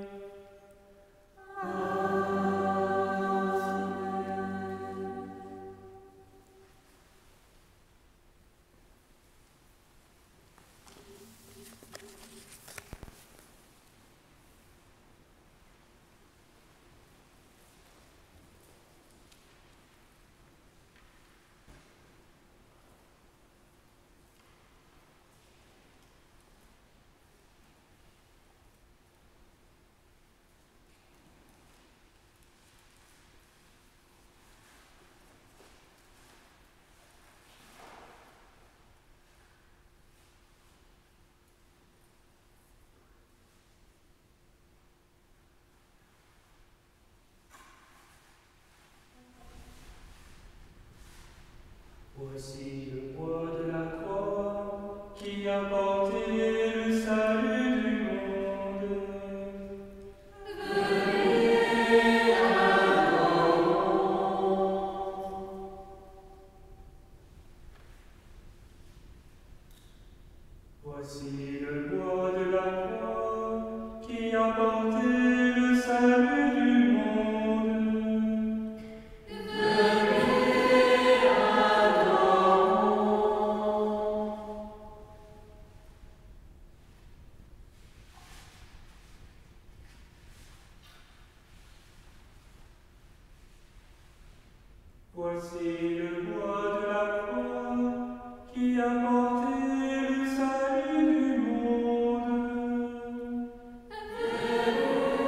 Voici le poids de la croix qui a porté le salut du monde. Venez adorons. Voici le poids de la croix qui a porté le salut du monde. Voici le bois de la croix qui a porté le salut du monde. Venez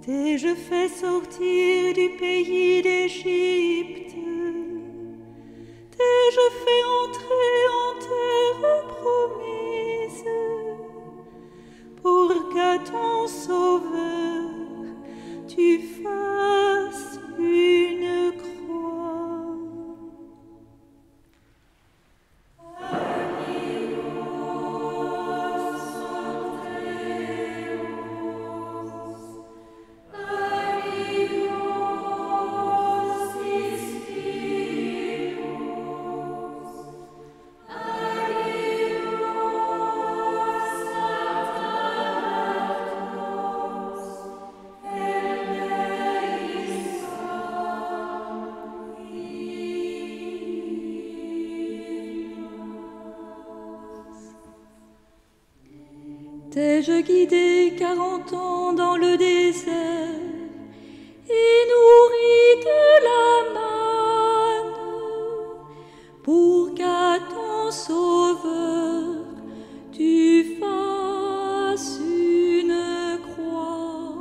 T'ai-je fait sortir du pays d'Égypte? T'ai-je fait entrer en terre promise? Pour qu'à ton sauveur tu fasses une croix. T'ai-je guidé 40 ans dans le désert et nourri de la manne pour qu'à ton sauveur tu fasses une croix.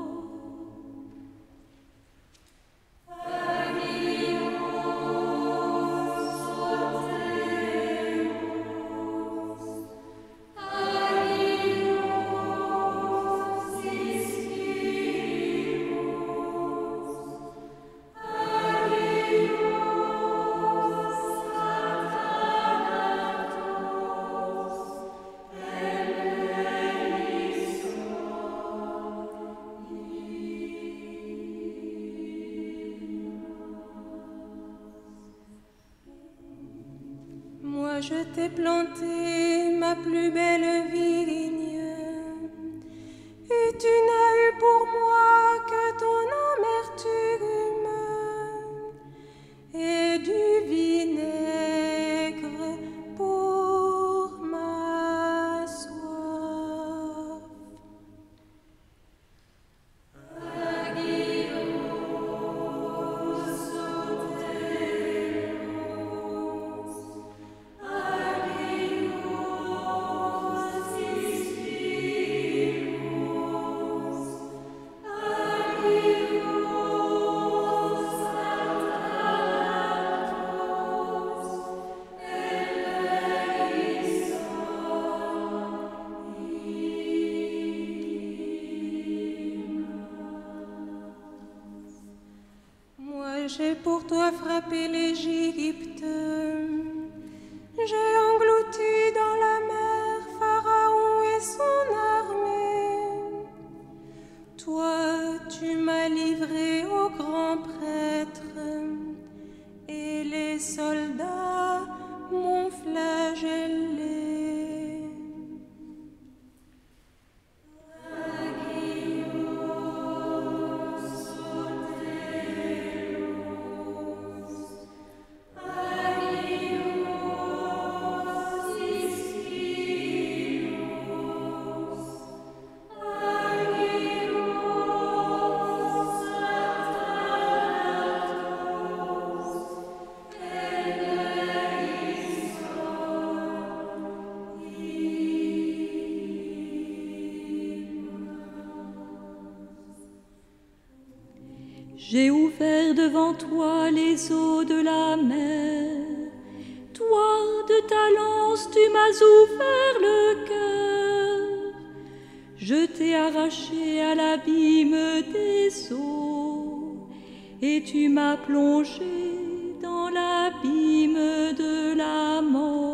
Moi je t'ai planté ma plus belle vigne, et tu n'as eu pour moi que ton amertume et du vinaigre pour ma soif. J'ai pour toi frappé l'Égypte, j'ai englouti dans la mer Pharaon et son armée. Toi, tu m'as livré au grand prêtre, et les soldats m'ont flagellé. J'ai ouvert devant toi les eaux de la mer. Toi, de ta lance, tu m'as ouvert le cœur. Je t'ai arraché à l'abîme des eaux, et tu m'as plongé dans l'abîme de la mort.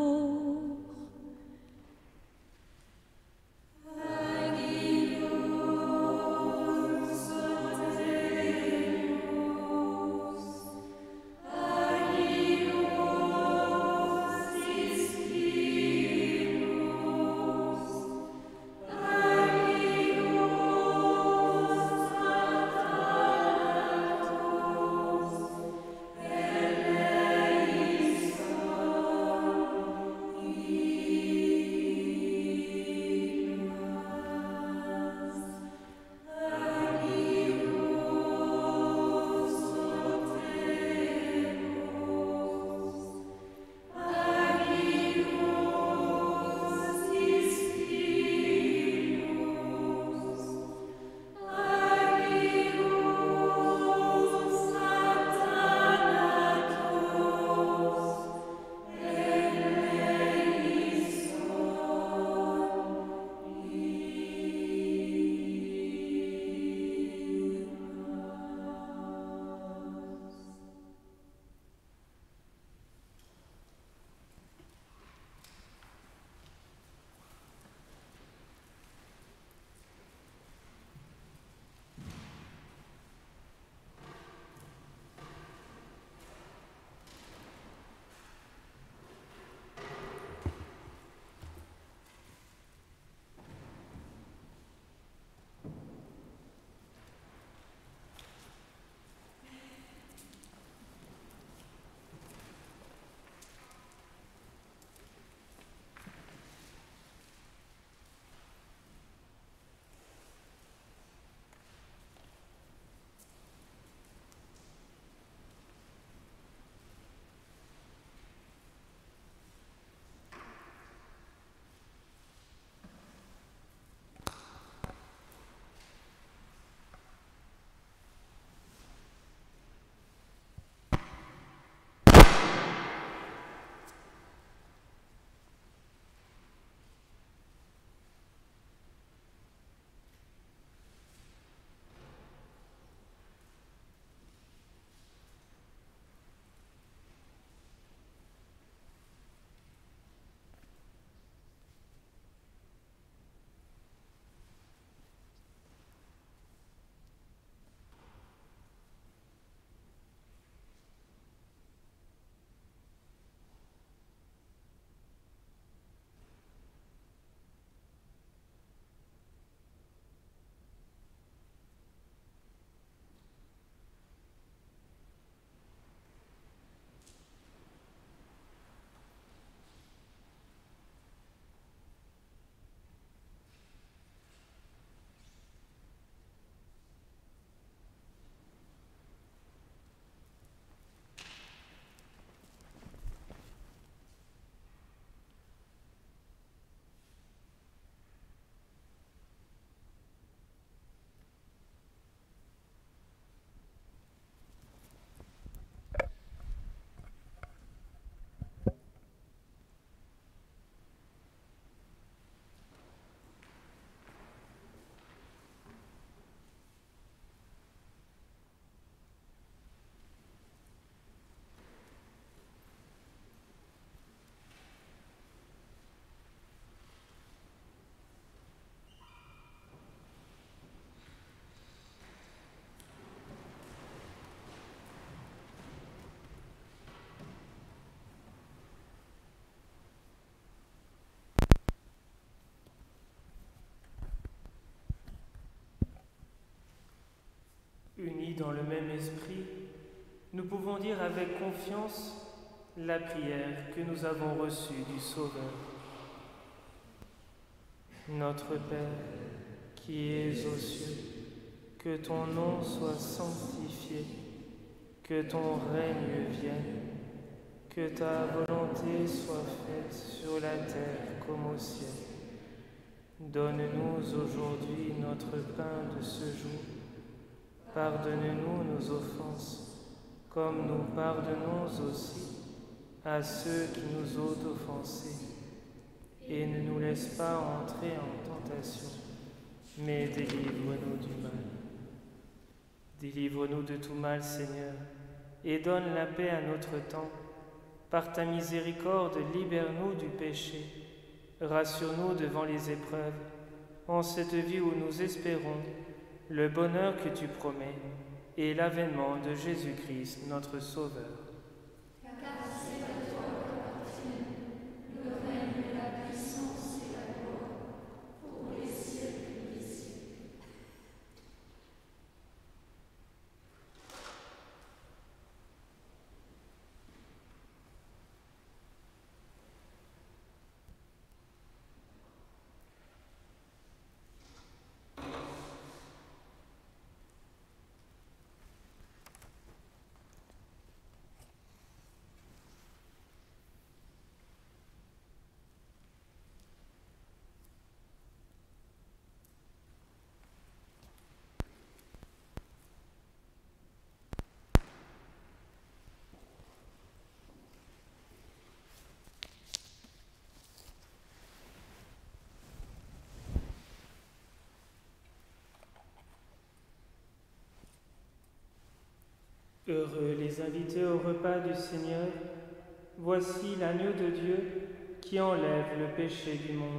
dans le même esprit, nous pouvons dire avec confiance la prière que nous avons reçue du Sauveur. Notre Père, qui es aux cieux, que ton nom soit sanctifié, que ton règne vienne, que ta volonté soit faite sur la terre comme au ciel. Donne-nous aujourd'hui notre pain de ce jour. Pardonne-nous nos offenses, comme nous pardonnons aussi à ceux qui nous ont offensés. Et ne nous laisse pas entrer en tentation, mais délivre-nous du mal. Délivre-nous de tout mal, Seigneur, et donne la paix à notre temps. Par ta miséricorde, libère-nous du péché. Rassure-nous devant les épreuves, en cette vie où nous espérons le bonheur que tu promets et l'avènement de Jésus-Christ, notre Sauveur. Heureux les invités au repas du Seigneur, voici l'agneau de Dieu qui enlève le péché du monde.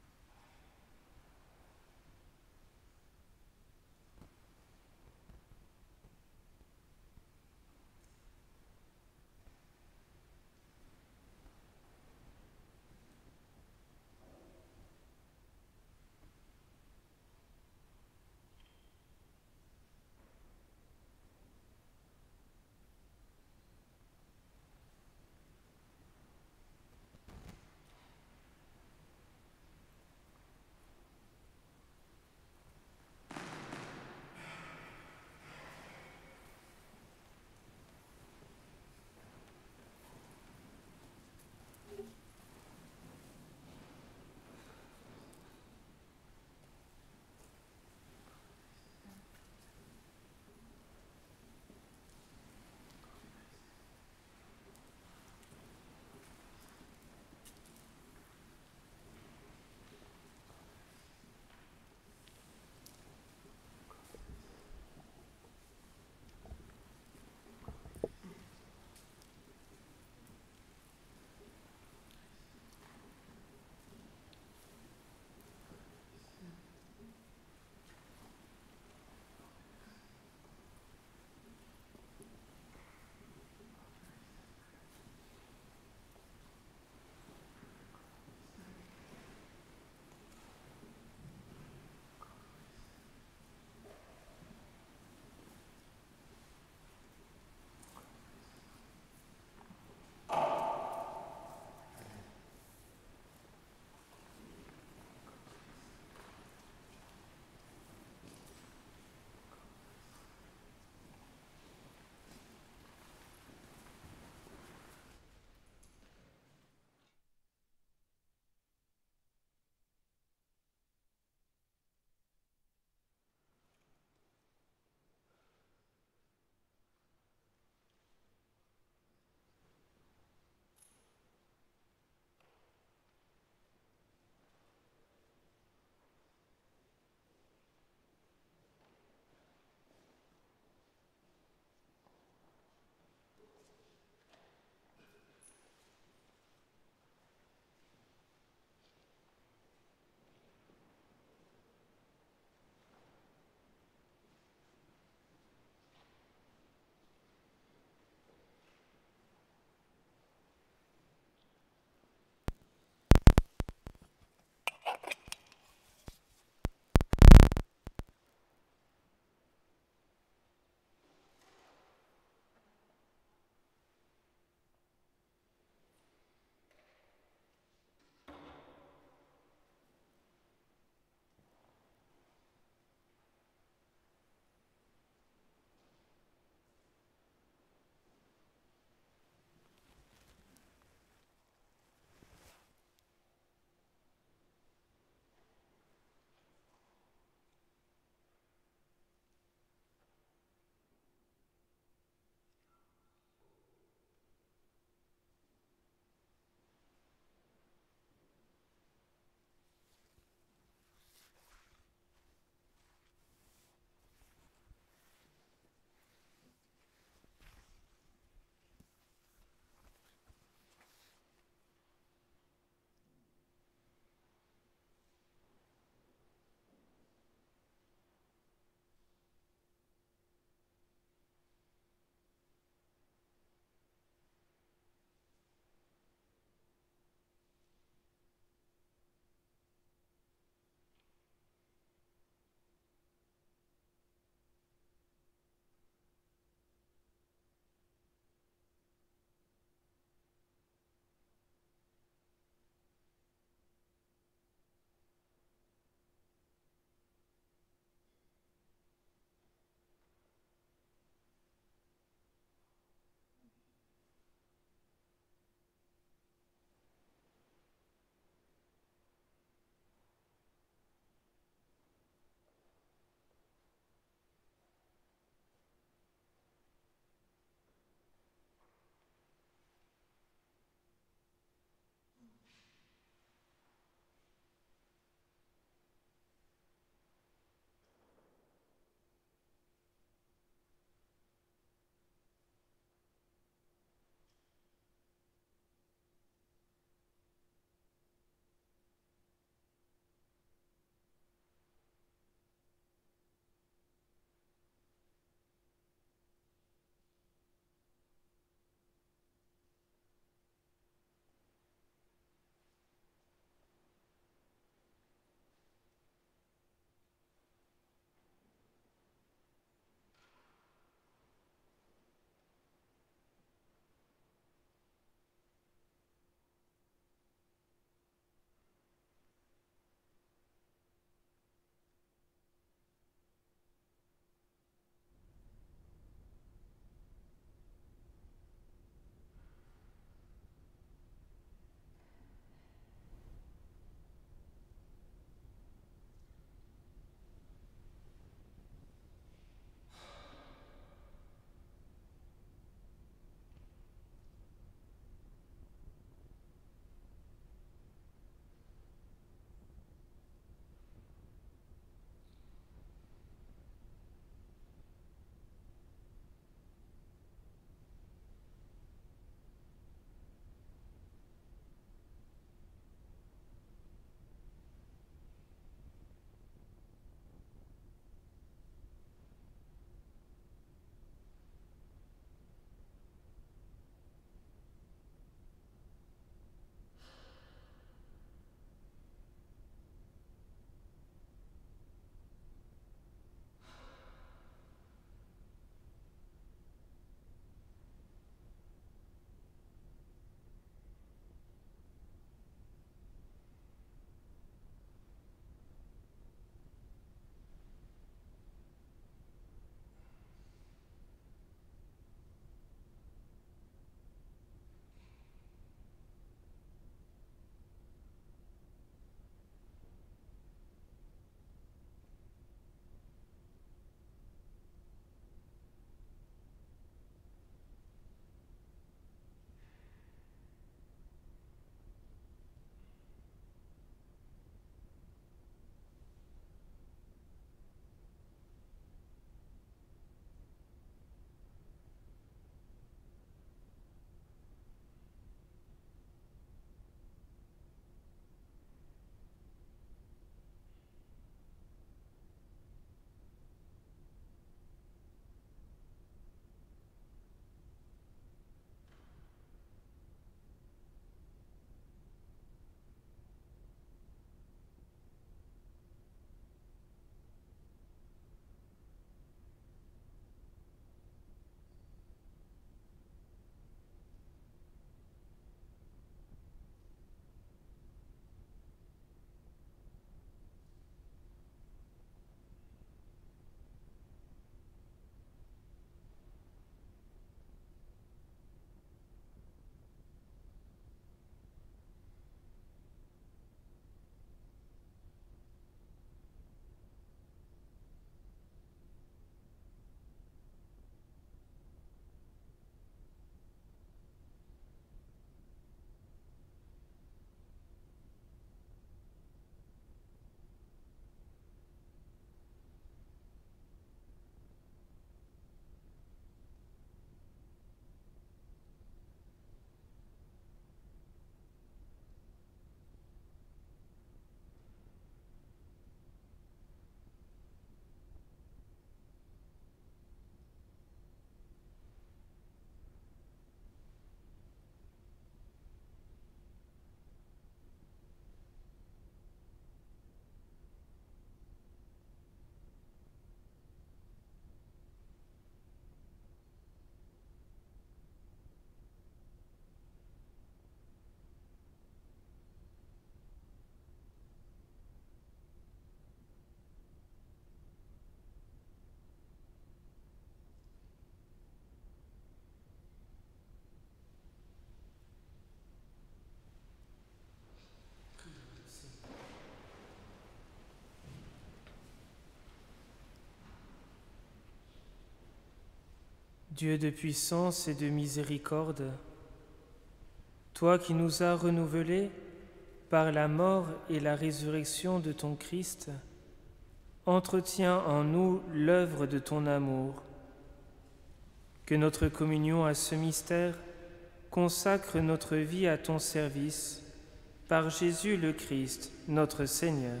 Dieu de puissance et de miséricorde, toi qui nous as renouvelés par la mort et la résurrection de ton Christ, entretiens en nous l'œuvre de ton amour. Que notre communion à ce mystère consacre notre vie à ton service, par Jésus le Christ, notre Seigneur.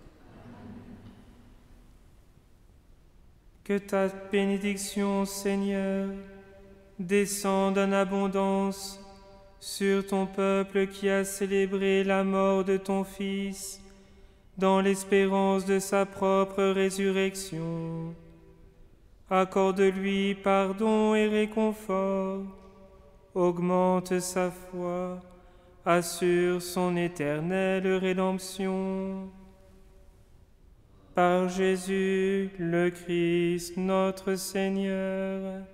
Que ta bénédiction, Seigneur, descende en abondance sur ton peuple qui a célébré la mort de ton Fils, dans l'espérance de sa propre résurrection. Accorde-lui pardon et réconfort, augmente sa foi, assure son éternelle rédemption. Par Jésus le Christ notre Seigneur.